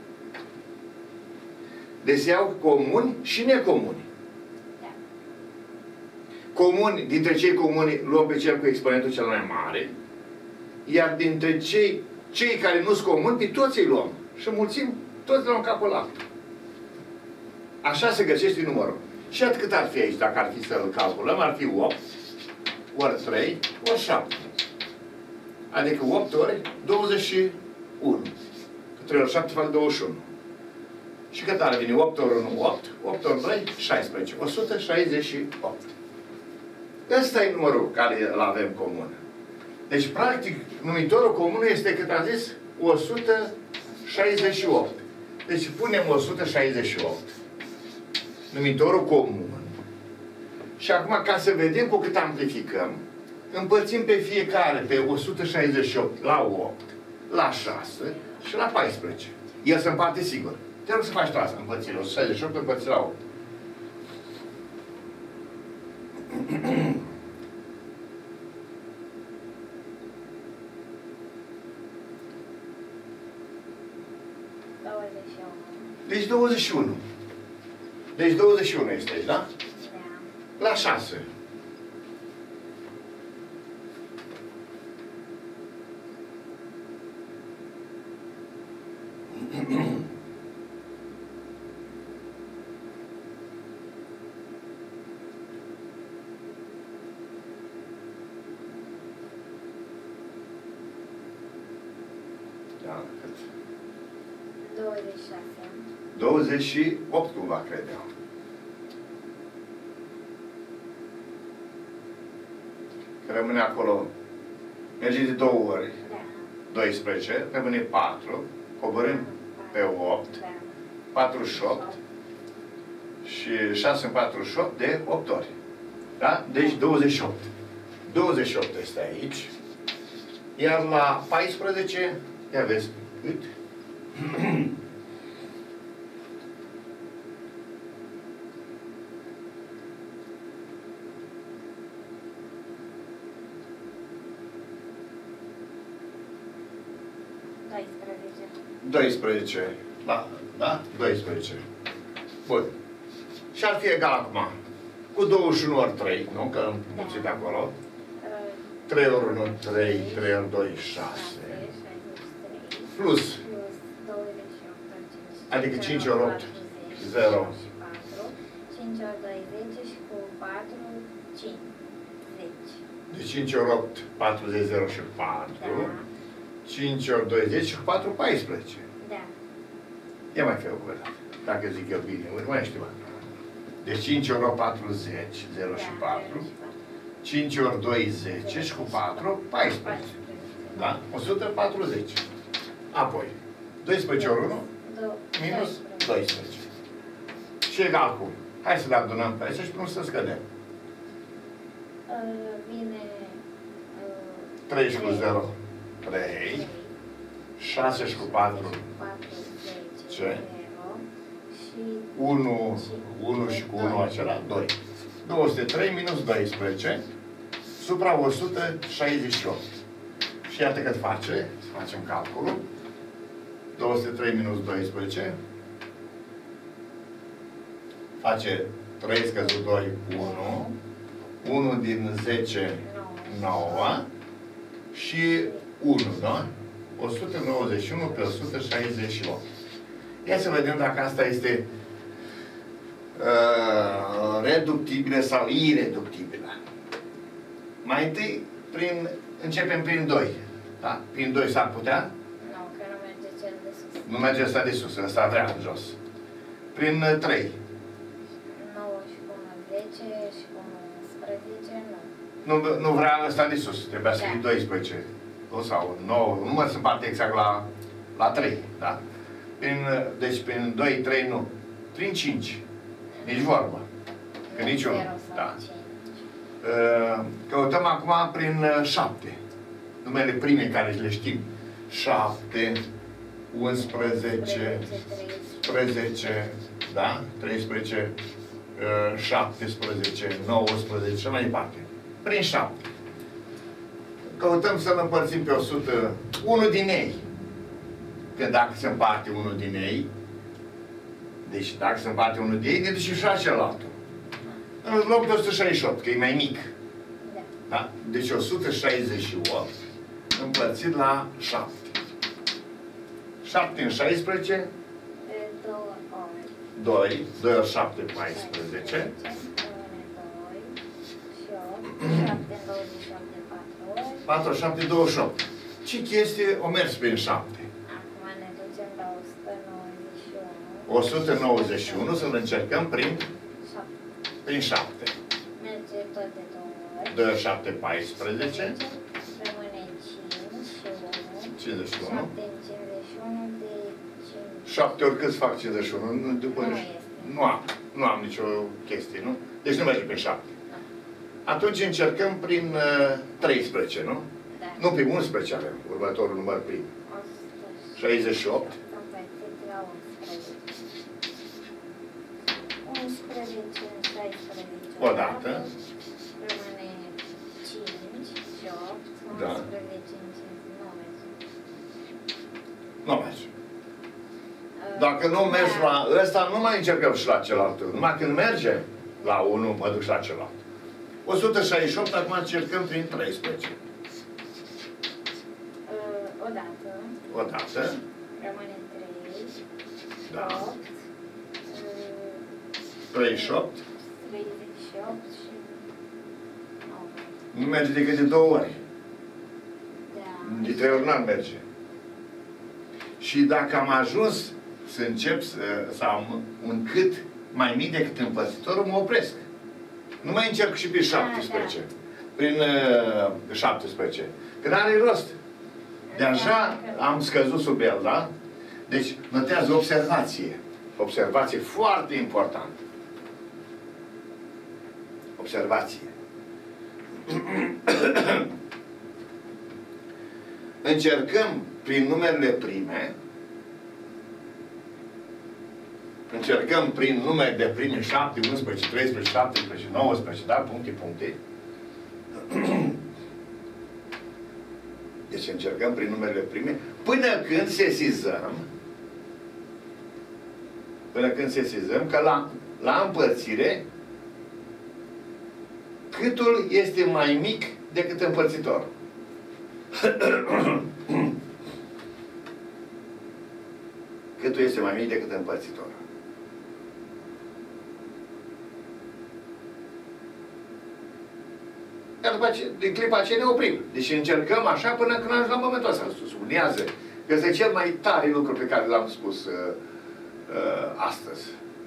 Deci se iau comuni și necomuni. Da. Comuni, dintre cei comuni luăm pe cel cu exponentul cel mai mare, iar dintre cei, cei care nu sunt comuni, pe toți îi luăm. Și mulțim toți la un capul ăla. Așa se găsește numărul. Și atât cât ar fi aici, dacă ar fi să-l calculăm, ar fi opt ori trei ori șapte. Adică opt ori douăzeci și unu. Că trei ori șapte fac douăzeci și unu. Și cât ar veni? opt ori unu, opt. opt ori doi, șaisprezece. o sută șaizeci și opt. Ăsta e numărul care îl avem comun. Deci, practic, numitorul comun este, cât am zis, o sută șaizeci și opt. Deci, punem o sută șaizeci și opt. Numitorul comun. Și acum, ca să vedem cu cât amplificăm, împărțim pe fiecare pe o sută șaizeci și opt la opt, la șase și la paisprezece. El se împarte sigur. Te rog să faci tu asta, împărțire. o sută șaizeci și opt împărțit la opt. Deci douăzeci și unu. Deci douăzeci și unu este aici, da? Da. La șase. Da, cât? douăzeci și șase. douăzeci și opt, cumva, credeam. Că rămâne acolo. Merge de două ori. Da. doisprezece, rămâne patru. Coborâm pe opt. Da. patruzeci și opt. Și șase în patruzeci și opt de opt ori. Da? Deci douăzeci și opt. douăzeci și opt este aici. Iar la paisprezece, ia vezi, cât? doisprezece. doisprezece. Da, da? doisprezece. Bun. Și ar fi egal acum cu douăzeci și unu ori trei, nu? Că am mulțit acolo. trei ori unu, trei, trei ori doi, șase. Plus. Adică cinci ori opt, zero. cinci ori doi, zece și cu patru, cinci. zece. De cinci ori opt, patruzeci, zero și patru. Da. cinci ori doi, zece și cu patru, paisprezece. Da. Ia mai fie o cuvântare. Dacă zic eu bine, uite, mai știu. De cinci ori opt, patruzeci, zero și patru. cinci ori doi, zece și cu patru, paisprezece. Da? o sută patruzeci. Apoi, doisprezece ori unu, minus doisprezece. Și egal cu. Hai să le adunăm pe aici și până să scădem. Vine trei și cu zero, trei. șase și cu patru, ce? unu, unu și cu unu acela, doi. două sute trei minus doisprezece, supra o sută șaizeci și opt. Și iată cât face, să facem calculul. două sute trei minus doisprezece, face trei scăzut doi, unu. unu din zece, nouă. Și unu, da? o sută nouăzeci și unu pe o sută șaizeci și opt. Ia să vedem dacă asta este uh, reductibilă sau ireductibilă. Mai întâi, prin, începem prin doi. Da? Prin doi s-ar putea? Nu, că nu merge cel de sus. Nu merge ăsta de sus, ăsta vrea jos. Prin uh, trei. nouă și cu unu, zece și cu unu, unsprezece, nu. Nu, nu vrea ăsta de sus, trebuia să Da. fie doisprezece. Sau nouă, nu mă se împarte exact la, la trei, da? Prin, deci prin doi, trei, nu. Prin cinci. Nici vorbă. Că nici unul. Da. Căutăm acum prin șapte. Numele prime care le știm. șapte, unsprezece, treisprezece, da? treisprezece, șaptesprezece, nouăsprezece, și mai departe. Prin șapte. Căutăm să-l împărțim pe o sută. Unul din ei. Că dacă se împarte unul din ei, deci dacă se împarte unul din ei, ne duce și la cealaltă. În loc de o sută șaizeci și opt, că e mai mic. Da. Da? Deci o sută șaizeci și opt împărțit la șapte. șapte în șaisprezece, două ori. doi. doi ori șapte, paisprezece. șapte în douăzeci și opt de patru ori. patru ori șapte, douăzeci și opt. Ce chestie o mers prin șapte? Acum ne ducem la o sută nouăzeci și unu. o sută nouăzeci și unu să-l încercăm prin, șapte. prin șapte. Merge tot de două ori. doi ori șapte, paisprezece. Rămâne cinci și unu. cincizeci și unu. șapte în cincizeci și unu de cinci. șapte ori cât fac cincizeci și unu? Nu, după Nu nici- este. nu am. Nu am nicio chestie, nu? Deci nu merge pe șapte. Atunci încercăm prin uh, treisprezece, nu? Da. Nu, prin unsprezece avem următorul număr prim. șaizeci și opt. unsprezece, șaisprezece. Odată. Rămâne cinci și opt. Da. unsprezece, cinci, nu merge. Nu merge. Dacă nu mergi la ăsta, nu mai încercăm și la celălalt. Numai când merge la unu, mă duc și la celălalt. o sută șaizeci și opt, acum încercăm prin treisprezece. Odată. Odată. Rămâne trei. Da. opt. treizeci și opt. treizeci și opt și nouă. Nu merge decât de două ori. Da. De trei ori n-ar merge. Și dacă am ajuns să încep să, să am un cât mai mic decât împărțitorul, mă opresc. Nu mai încerc și pe șaptesprezece. Da, da. Prin uh, șaptesprezece. Că n-are rost. De-așa am scăzut sub el, da? Deci, notează observație. Observație foarte importantă. Observație. Încercăm prin numerele prime, încercăm prin numere de prime șapte, unsprezece, treisprezece, șaptesprezece, nouăsprezece, da? Puncte, puncte. Deci încercăm prin numerele prime, până când sesizăm, până când sesizăm că la, la împărțire, câtul este mai mic decât împărțitorul. Câtul este mai mic decât împărțitorul. Iar după ce, din clipa aceea ne oprim. Deci încercăm așa până când ajungem la momentul ăsta. Sublinează că este cel mai tare lucru pe care l-am spus uh, uh, astăzi.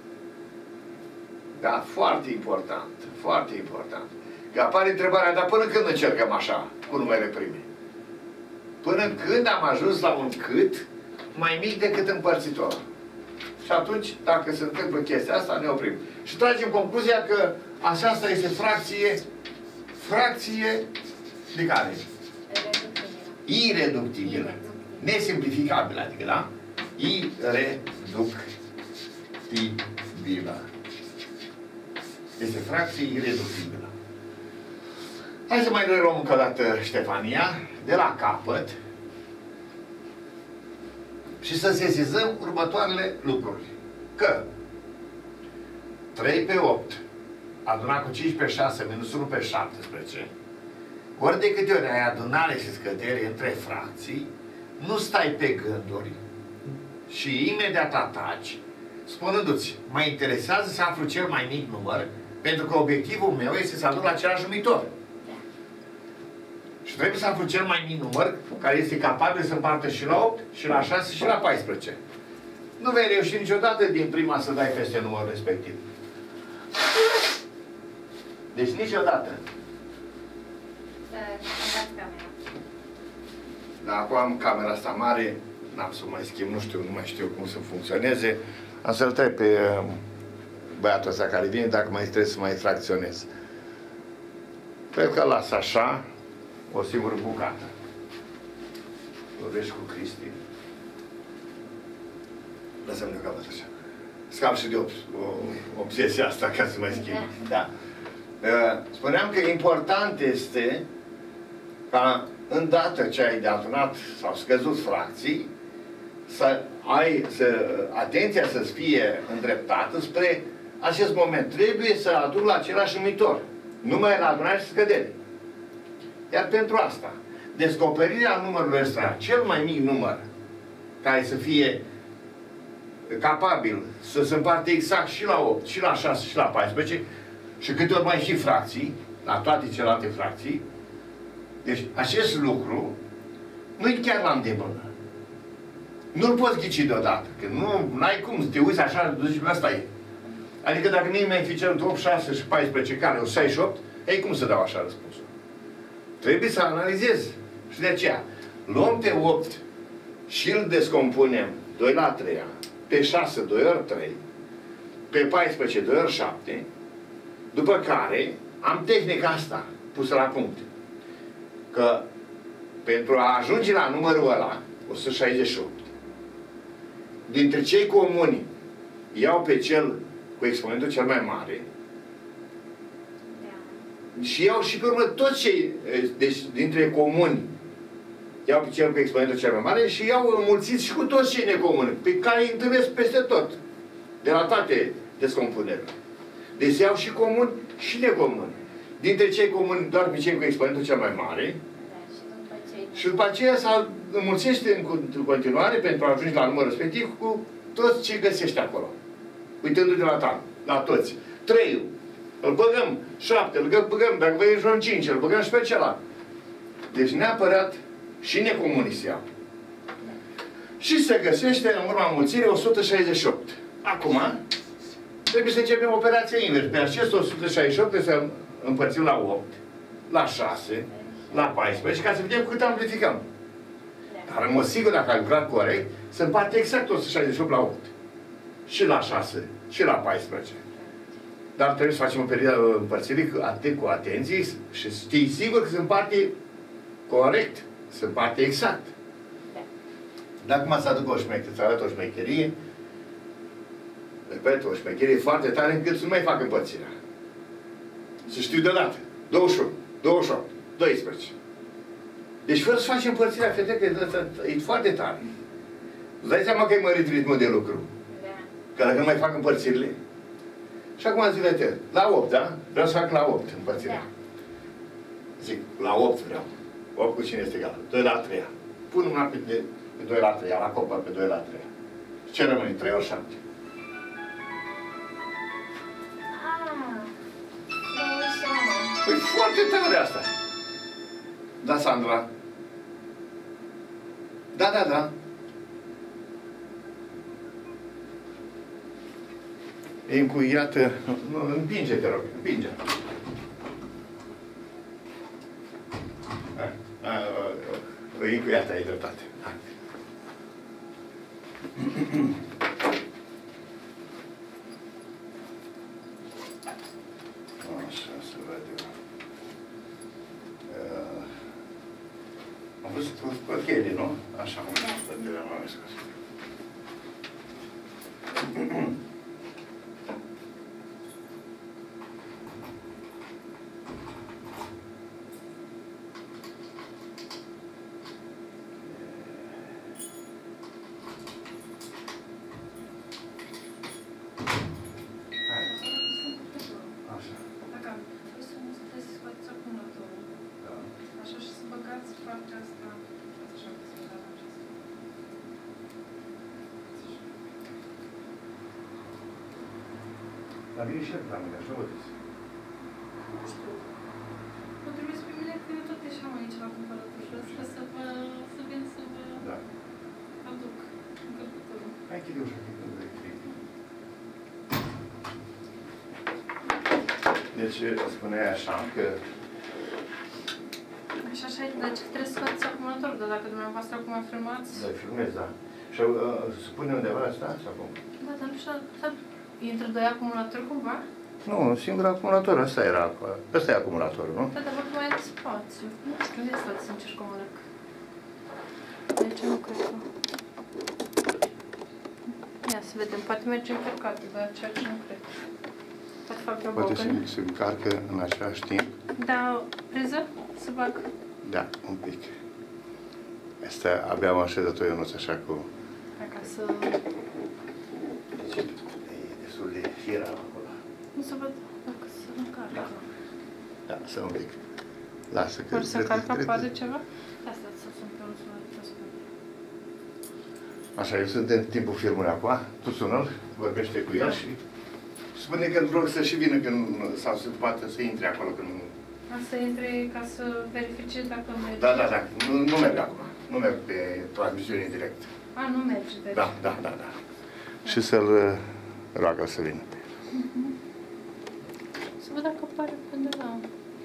Da? Foarte important. Foarte important. Că apare întrebarea, dar până când încercăm așa, cu numele prime? Până când am ajuns la un cât mai mic decât împărțitor. Și atunci, dacă se întâmplă chestia asta, ne oprim. Și tragem concluzia că aceasta este fracție, fracție de care? Ireductibilă. Nesimplificabilă, adică, da? Ireductibilă. Este fracție ireductibilă. Hai să mai luăm încă o dată Ștefania, de la capăt, și să sesizăm următoarele lucruri. Că trei pe opt adunat cu cinci pe șase minus unu pe șaptesprezece, ori de câte ori ai adunare și scădere între fracții, nu stai pe gânduri și imediat ataci, spunându-ți, mă interesează să aflu cel mai mic număr, pentru că obiectivul meu este să aduc la același numitor. Și trebuie să aflu cel mai mic număr, care este capabil să împartă și la opt, și la șase, și la paisprezece. Nu vei reuși niciodată din prima să dai peste numărul respectiv. Deci niciodată. Dar acum am camera asta mare, n-am să mai schimb, nu știu, nu mai știu cum să funcționeze. Am să-l trec pe băiatul ăsta care vine, dacă mai trebuie să mai fracționez. Cred că las așa, o singură bucată. Vorbești cu Cristi. Lăsăm-ne capăt așa. Scap și de ob obsesia asta ca să mai schimb. Da. Spuneam că important este ca îndată ce ai de adunat sau scăzut fracții, să ai, să, atenția să fie îndreptată spre acest moment. Trebuie să aduc la același numitor. Numai la adunare și scădere. Iar pentru asta, descoperirea numărului ăsta, cel mai mic număr, care să fie capabil să se împarte exact și la opt, și la șase, și la paisprezece, și câte ori mai și fracții, la toate celelalte fracții. Deci, acest lucru nu-i chiar la îndemână. Nu-l poți ghici deodată, că nu ai cum să te uiți așa, zici, asta e. Adică dacă mie mi-ai fi cerut opt, șase și paisprezece, care o șaizeci și opt, ei, cum să dau așa răspunsul? Trebuie să analizez. Și de aceea, luăm pe opt și îl descompunem doi la trei, pe șase doi ori trei, pe paisprezece doi ori șapte, după care am tehnica asta pusă la punct. Că pentru a ajunge la numărul ăla, o sută șaizeci și opt, dintre cei comuni iau pe cel cu exponentul cel mai mare, da. Și iau și pe urmă toți cei, deci dintre comuni, iau pe cel cu exponentul cel mai mare și iau înmulțiți și cu toți cei necomuni, pe care îi întâlnesc peste tot, de la toate descompunerile. Deci iau și comuni și necomuni. Dintre cei comuni, doar pe cei cu exponentul cel mai mare, da, și, și după aceea se înmulțește în continuare pentru a ajunge la numărul respectiv cu toți ce găsești acolo. Uitându-te la tal, la toți. Trei, îl băgăm, șapte, îl băgăm, dacă vei în cinci, îl băgăm și pe celălalt. Deci neapărat și necomunii se iau. Și se găsește în urma înmulțirii o sută șaizeci și opt. Acum, trebuie să începem operația invers. Pe acest o sută șaizeci și opt trebuie să împărțim la opt, la șase, la paisprezece, ca să vedem cât amplificăm. Dar în mod sigur, dacă ai lucrat corect, se împarte exact o sută șaizeci și opt la opt. Și la șase, și la paisprezece. Dar trebuie să facem o perioadă împărțirii atât cu atenție și știi sigur că se împarte corect, se împarte exact. Dacă acum să aduc o șmecherie, să arăt o șmecherie, repet, o șmecherie foarte tare încât să nu mai fac împărțirea. Să știu deodată. douăzeci și unu, douăzeci și opt, doisprezece. Deci fără să faci împărțirea, fete, că e foarte tare. Îți dai seama că e mărit ritmul de lucru. Că dacă nu mai fac împărțirile. Și acum zilete, la opt, da? Vreau să fac la opt împărțirea. Zic, la opt vreau. opt cu cine este egal? doi la trei. Pun una pe, de, pe doi la trei, la copa pe doi la trei. Ce rămâne? trei ori șapte. Păi foarte tare asta. Da, Sandra? Da, da, da. E încuiată. Nu, împinge, te rog. Împinge. E încuiată, ai dreptate. Așa, să vedem. Am văzut cu cheile, nu? Așa, am văzut de la mame scos. Dar vine și el la mine, așa vă zic. Nu știu. Mă trebuie pe mine că eu tot ieșeam aici la cumpărătușă, să vă, să vin să vă da. aduc încărcătorul. Hai chide ușa, chide ușa. Deci, spuneai așa că... Și așa, deci trebuie să scoați acumulatorul, dar dacă dumneavoastră acum filmați... Da, filmez, da. Și uh, se pune undeva asta sau acum? Da, dar nu știu, intră doi acumulatori cumva? Nu, un singur acumulator, ăsta era, ăsta e acumulatorul, nu? Da, dar văd că mai e spațiu. Nu știu, unde stați să încerc cum arăc. Aici nu cred că... Ia să vedem, poate merge încărcată, dar ceea ce nu cred. Poate fac o Poate se, bogă. se încarcă în același timp. Da, priză? Să bag? Da, un pic. Asta abia am așezat-o Ionuț așa cu... Ca să... Deci, e destul de fierav acolo. Nu se văd dacă se încarcă. Da, da, să un pic. Lasă că... Ori să încarcă, poate ceva? Asta să sunt pe unul să Așa, eu sunt în timpul filmului acum, tu sună-l, vorbește cu el și spune că vreau să și vină când, sau să poate să intre acolo când... Să intre ca să verifice dacă merge. Da, da, da, nu, nu merg acum, nu merg pe transmisiune în direct. A, nu merge, deci. Da, da, da, da. Și să-l roagă să vină. Uh-huh. Să văd dacă apare pe undeva.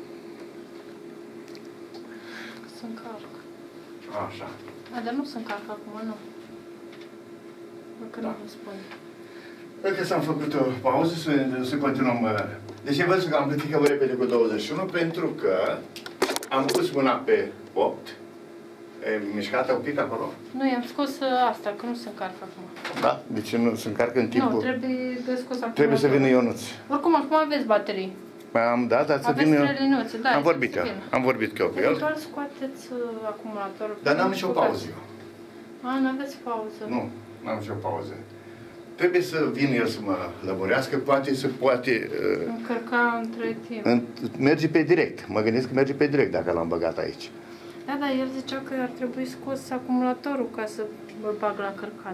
Să încarc. Așa. A, dar nu se încarcă acum, nu. Că da. nu vă spun. Încă s-am făcut o pauză, să, să continuăm. Deci văd că am amplificăm repede cu douăzeci și unu, pentru că am pus mâna pe opt. E mișcată un pic acolo? Nu, i-am scos asta, că nu se încarcă acum. Da? Deci nu se încarcă în timpul... Nu, trebuie de scos acum. Trebuie să vină Ionuț. Oricum, acum aveți baterii. Am dat, dar să aveți vină... trei liniuțe, da. Am vorbit eu. Am vorbit eu cu el. Eventual scoateți uh, acumulatorul. Dar n-am nicio pauză eu. A, n-aveți pauză. Nu, n-am nicio pauză. Trebuie să vină el să mă lămurească, poate să poate... Uh, Încărca între timp. în, merge pe direct. Mă gândesc că merge pe direct dacă l-am băgat aici. Da, da, el zicea că ar trebui scos acumulatorul ca să îl bag la cărcat.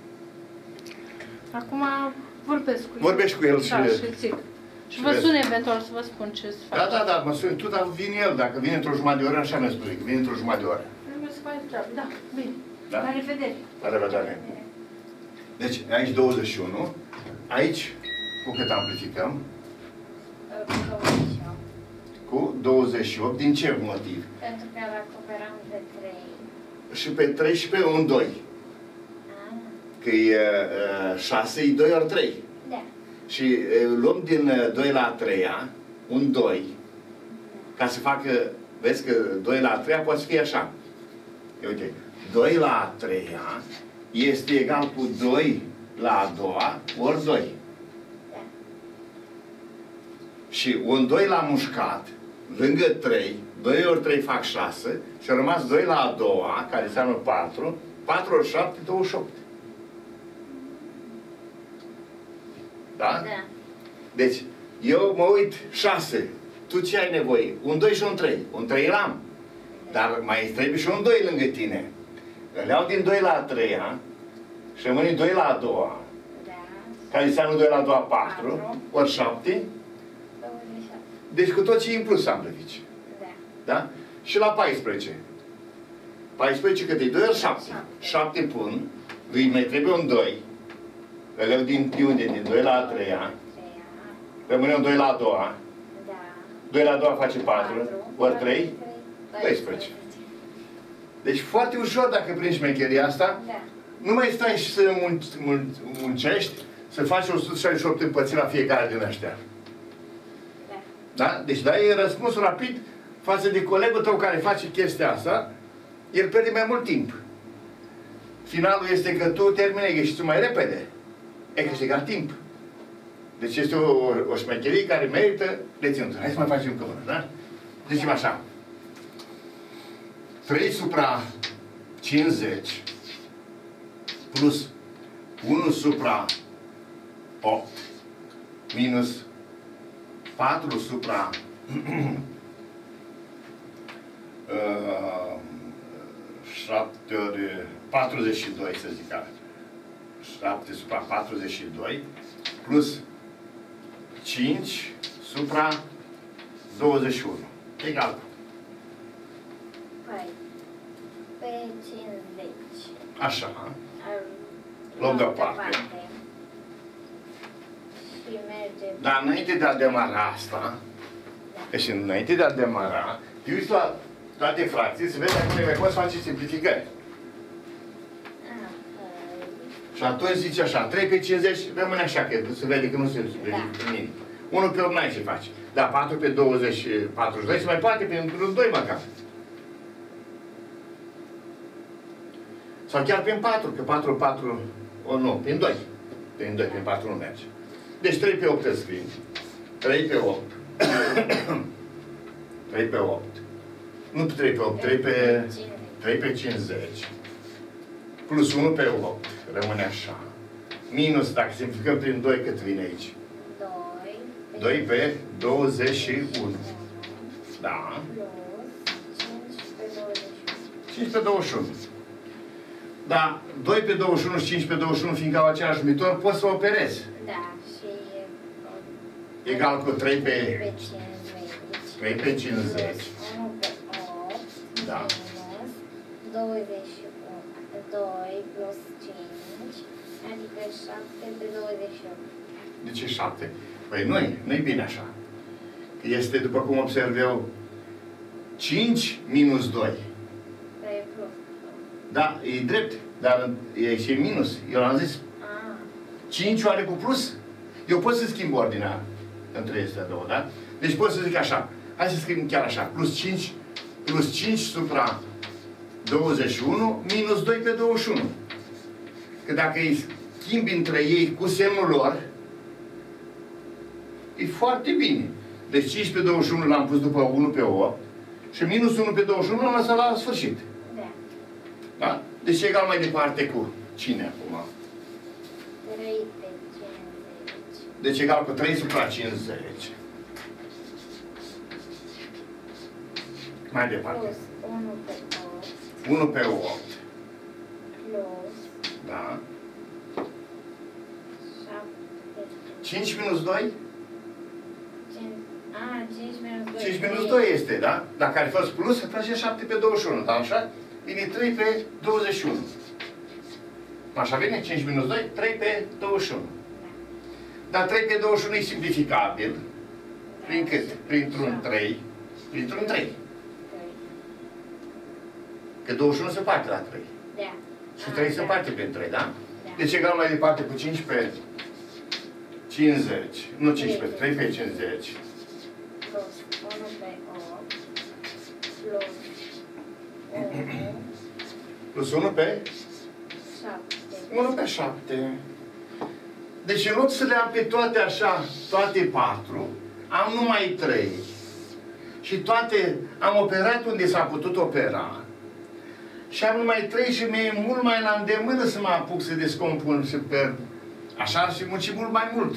Acum vorbesc cu el. Vorbești cu el și... Da, și zic. Și vă sun eventual să vă spun ce să fac. Da, da, da, mă sun tu, dar vine el. Dacă vine într-o jumătate de oră, așa mi-a spus, că vine într-o jumătate de oră. Trebuie să faci treabă. Da, bine. Da? La revedere. La revedere. Deci, aici douăzeci și unu. Aici, cu cât amplificăm? Cu douăzeci și opt. Din ce motiv? Pentru că îl acoperam pe trei. Și pe trei și pe un doi. Că e șase, e doi ori trei. Da. Și e, luăm din doi la a treia, un doi, ca să facă, vezi că doi la a treia poate fi așa. E, uite, doi la a treia este egal cu doi la a doua ori doi. Da. Și un doi l-am mușcat, lângă trei, doi ori trei fac șase, și a rămas doi la a doua, care înseamnă patru, patru ori șapte, douăzeci și opt. Da? Da. Deci, eu mă uit șase. Tu ce ai nevoie? Un doi și un trei. Un trei l-am. Dar mai trebuie și un doi lângă tine. Îl iau din doi la a treia și rămâne doi la a doua. Da. Care înseamnă doi la a doua, patru. patru. Ori șapte. douăzeci și șapte. Deci cu tot ce e în plus amplifici. Da. Da? Și la paisprezece. paisprezece cât e? doi ori șapte. șapte pun. Îi mai trebuie un doi. Îl iau din unde? Din doi la a treia. Rămâne un doi la a doua. Da. doi la a doua face patru. Ori trei. doisprezece. Deci foarte ușor dacă prinzi șmecheria asta. Da. Nu mai stai și să mun mun muncești, să faci o sută șaizeci și opt împărțiri la fiecare din ăștia. Da. Da? Deci dai răspunsul rapid față de colegul tău care face chestia asta, el pierde mai mult timp. Finalul este că tu termini exercițiul mai repede. Ai câștigat timp. Deci este o, o, o șmecherie care merită reținută. Hai să mai facem încă una, da? Zicem așa. trei supra cincizeci plus unu supra opt minus patru supra uh, șapte ori patruzeci și doi, să zic așa. șapte supra patruzeci și doi plus cinci supra douăzeci și unu. Egal. Păi, pe cincizeci. Așa. Ar Luăm deoparte. Și merge... Dar înainte de a demara asta, da. Și înainte de a demara, te uiți la toate fracții, să vezi dacă mai poți face simplificări. Și atunci zici așa, trei pe cincizeci rămâne așa, că se vede că nu se simplifică da. Nimic. unu pe opt n-ai ce faci. Dar patru pe douăzeci, patruzeci și doi se mai poate pentru doi măcar. Sau chiar prin patru, că patru, patru, o nu, prin doi. Prin doi, prin patru nu merge. Deci trei pe opt îți scrii. trei pe opt. trei pe opt. Nu trei pe opt, trei pe, trei pe cincizeci. Plus unu pe opt. Rămâne așa. Minus, dacă simplificăm prin doi, cât vine aici? doi. doi pe douăzeci și unu. Da. cinci pe douăzeci și unu. Da, doi pe douăzeci și unu și cinci pe douăzeci și unu, fiindcă au același numitor, poți să operezi. Da, și... Egal cu trei pe... trei pe cincizeci. unu pe opt. Da. Minus douăzeci și doi plus cinci. Adică șapte pe douăzeci și opt. De ce șapte? Păi nu-i, nu-i bine așa. Este, după cum observ eu, cinci minus doi. Că e plus. Da, e drept, dar e și minus. Eu am zis. Ah. cinci oare cu plus? Eu pot să schimb ordinea între acestea două, da? Deci pot să zic așa. Hai să scriem chiar așa. Plus cinci, plus cinci supra douăzeci și unu minus doi pe douăzeci și unu. Că dacă îi schimbi între ei cu semnul lor, e foarte bine. Deci cinci pe douăzeci și unu l-am pus după unu pe opt și minus unu pe douăzeci și unu l-am lăsat la sfârșit. Da. Da? Deci egal mai departe cu cine acum? trei pe cincizeci. Deci egal cu trei supra cincizeci. Mai departe. Plus unu pe opt. unu pe opt. Plus Da? șapte. cinci minus doi? A, cinci minus doi. cinci minus doi este, da? Dacă ar fi fost plus, se face șapte pe douăzeci și unu, da? Așa? Vine trei pe douăzeci și unu. Așa vine? cinci minus doi, trei pe douăzeci și unu. Dar trei pe douăzeci și unu e simplificabil. Prin cât? Printr-un trei. Printr-un trei. Că douăzeci și unu se parte la trei. Da. Și trei se da. parte prin trei, da? Da. Deci egal mai departe cu cinci pe cincizeci. Nu cinci pe trei pe cincizeci. Plus unu pe opt. Plus unu. Plus unu pe șapte. unu pe șapte. Deci în loc să le am pe toate așa, toate patru, am numai trei. Și toate am operat unde s-a putut opera. Și am numai trei și mi-e mult mai la îndemână să mă apuc să descompun super. Așa ar fi munci mult mai mult.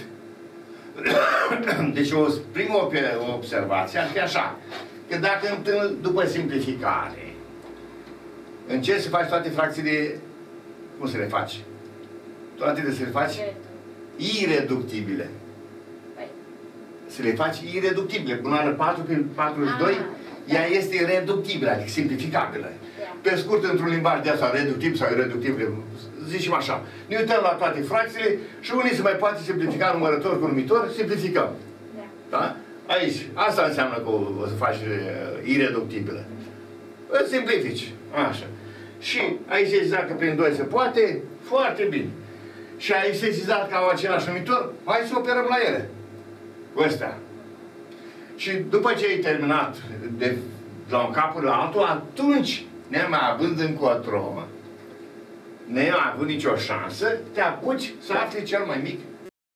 Deci o primă observație ar fi așa. Că dacă după simplificare încerci să faci toate fracțiile, cum să le faci? Toate de să le faci ireductibile. Să le faci ireductibile. Până la patru pe patruzeci și doi, ah, ea da. Este reductibilă, adică simplificabilă. Da. Pe scurt, într-un limbaj de asta, reductibil sau ireductibil, zicem așa. Ne uităm la toate fracțiile și unii se mai poate simplifica numărător cu numitor, simplificăm. Da? Da? Aici, asta înseamnă că o, o să faci uh, ireductibilă. Îți simplifici. Așa. Și aici se zicea că prin doi se poate, foarte bine. Și aici se zicea că au același numitor, hai să operăm la ele. Cu ăstea. Și după ce ai terminat de la un capul la altul, atunci, nemai având încotro, nemai având nicio șansă, te apuci să afli cel mai mic